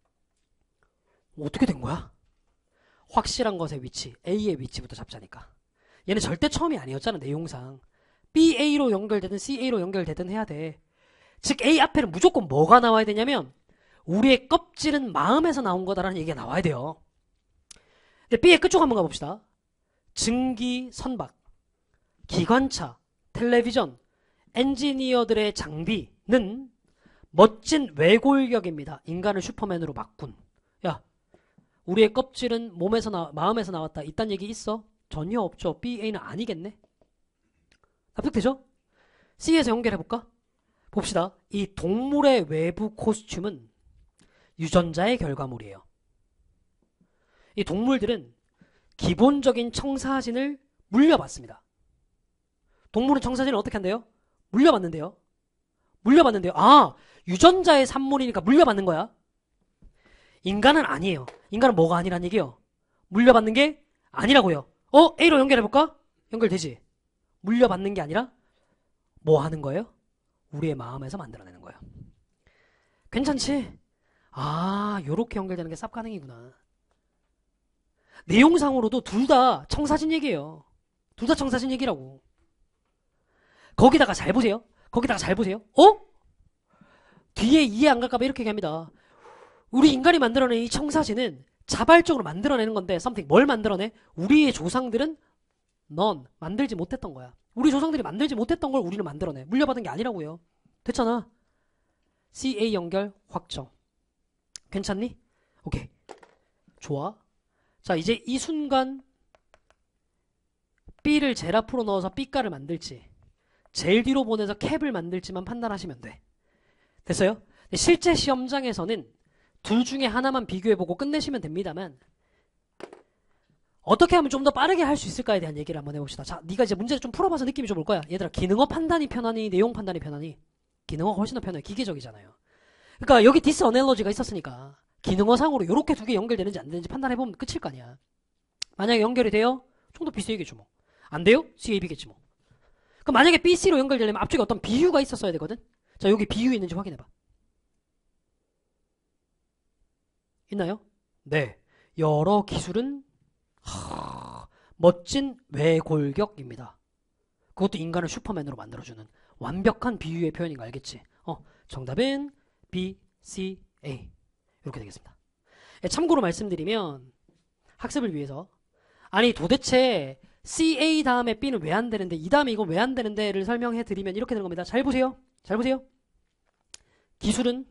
어떻게 된 거야? 확실한 것의 위치, A의 위치부터 잡자니까. 얘는 절대 처음이 아니었잖아, 내용상. BA로 연결되든 CA로 연결되든 해야 돼. 즉 A 앞에는 무조건 뭐가 나와야 되냐면 우리의 껍질은 마음에서 나온 거다라는 얘기가 나와야 돼요. 근데 B의 끝쪽 한번 가봅시다. 증기, 선박, 기관차, 텔레비전, 엔지니어들의 장비는 멋진 외골격입니다. 인간을 슈퍼맨으로 바꾼. 야, 우리의 껍질은 마음에서 나왔다. 이딴 얘기 있어? 전혀 없죠. BA는 아니겠네. 납득되죠? C에서 연결해볼까? 봅시다. 이 동물의 외부 코스튬은 유전자의 결과물이에요. 이 동물들은 기본적인 청사진을 물려받습니다. 동물은 청사진을 어떻게 한대요? 물려받는데요. 유전자의 산물이니까 물려받는 거야. 인간은 아니에요. 인간은 뭐가 아니란 얘기예요? 물려받는 게 아니라고요. A로 연결해볼까? 연결되지? 물려받는 게 아니라 뭐 하는 거예요? 우리의 마음에서 만들어내는 거예요. 괜찮지? 요렇게 연결되는 게 쌉 가능이구나. 내용상으로도 둘 다 청사진 얘기예요. 둘 다 청사진 얘기라고. 거기다가 잘 보세요. 뒤에 이해 안 갈까봐 이렇게 얘기합니다. 우리 인간이 만들어낸 이 청사진은 자발적으로 만들어내는 건데 something 뭘 만들어내? 우리의 조상들은 만들지 못했던 거야. 우리 조상들이 만들지 못했던 걸 우리는 만들어내. 물려받은 게 아니라고요. 됐잖아. CA 연결 확정. 괜찮니? 오케이. 좋아. 자, 이제 이 순간 B를 젤 앞으로 넣어서 B가를 만들지 젤 뒤로 보내서 캡을 만들지만 판단하시면 돼. 됐어요? 실제 시험장에서는 둘 중에 하나만 비교해보고 끝내시면 됩니다만 어떻게 하면 좀 더 빠르게 할 수 있을까에 대한 얘기를 한번 해봅시다. 자, 네가 이제 문제를 좀 풀어봐서 느낌이 좀 올 거야. 얘들아, 기능어 판단이 편하니 내용 판단이 편하니? 기능어가 훨씬 더 편해. 기계적이잖아요. 그러니까 여기 디스 어넬러지가 있었으니까 기능어상으로 이렇게 두 개 연결되는지 안 되는지 판단해보면 끝일 거 아니야. 만약에 연결이 돼요? 좀 더 BC겠죠 뭐. 안 돼요? CAB겠지 뭐. 그럼 만약에 BC로 연결되려면 앞쪽에 어떤 비유가 있었어야 되거든? 자, 여기 비유 있는지 확인해봐. 있나요? 네. 여러 기술은 멋진 외골격입니다. 그것도 인간을 슈퍼맨으로 만들어주는 완벽한 비유의 표현인 거 알겠지? 정답은 B, C, A. 이렇게 되겠습니다. 참고로 말씀드리면 학습을 위해서 아니 도대체 CA 다음에 B는 왜 안 되는데 이 다음에 이건 왜 안 되는데를 설명해 드리면 이렇게 되는 겁니다. 잘 보세요. 잘 보세요. 기술은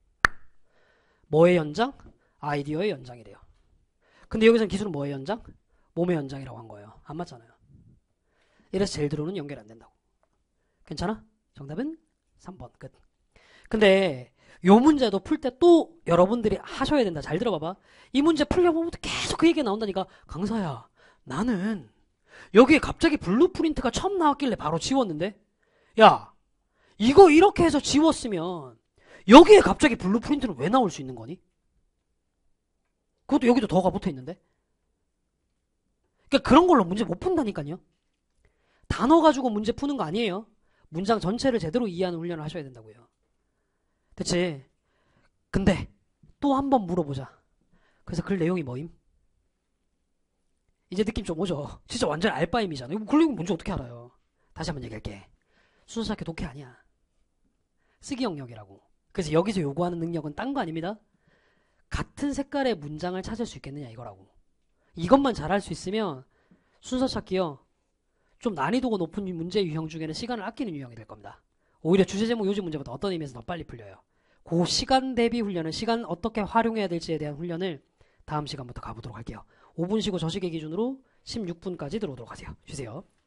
뭐의 연장? 아이디어의 연장이래요. 근데 여기서는 기술은 뭐의 연장? 몸의 연장이라고 한 거예요. 안 맞잖아요. 이래서 제일 들어오는 연결 안 된다고. 괜찮아? 정답은 3번 끝. 근데 요 문제도 풀 때 또 여러분들이 하셔야 된다. 잘 들어봐봐. 이 문제 풀려보면 계속 그 얘기가 나온다니까. 강사야, 나는 여기에 갑자기 블루프린트가 처음 나왔길래 바로 지웠는데, 야, 이거 이렇게 해서 지웠으면 여기에 갑자기 블루프린트는 왜 나올 수 있는 거니? 그것도 여기도 더가 붙어 있는데. 그러니까 그런 걸로 문제 못 푼다니까요. 단어 가지고 문제 푸는 거 아니에요. 문장 전체를 제대로 이해하는 훈련을 하셔야 된다고요. 됐지? 근데 또 한 번 물어보자. 그래서 글 내용이 뭐임? 이제 느낌 좀 오죠? 진짜 완전 알바임이잖아. 이거 글 내용 뭔지 어떻게 알아요? 다시 한번 얘기할게. 순서 찾기 독해 아니야. 쓰기 영역이라고. 그래서 여기서 요구하는 능력은 딴 거 아닙니다. 같은 색깔의 문장을 찾을 수 있겠느냐 이거라고. 이것만 잘할 수 있으면 순서 찾기요. 좀 난이도가 높은 문제 유형 중에는 시간을 아끼는 유형이 될 겁니다. 오히려 주제 제목 요즘 문제보다 어떤 의미에서 더 빨리 풀려요. 그 시간 대비 훈련은 시간 어떻게 활용해야 될지에 대한 훈련을 다음 시간부터 가보도록 할게요. 5분 쉬고 저시계 기준으로 16분까지 들어오도록 하세요. 쉬세요.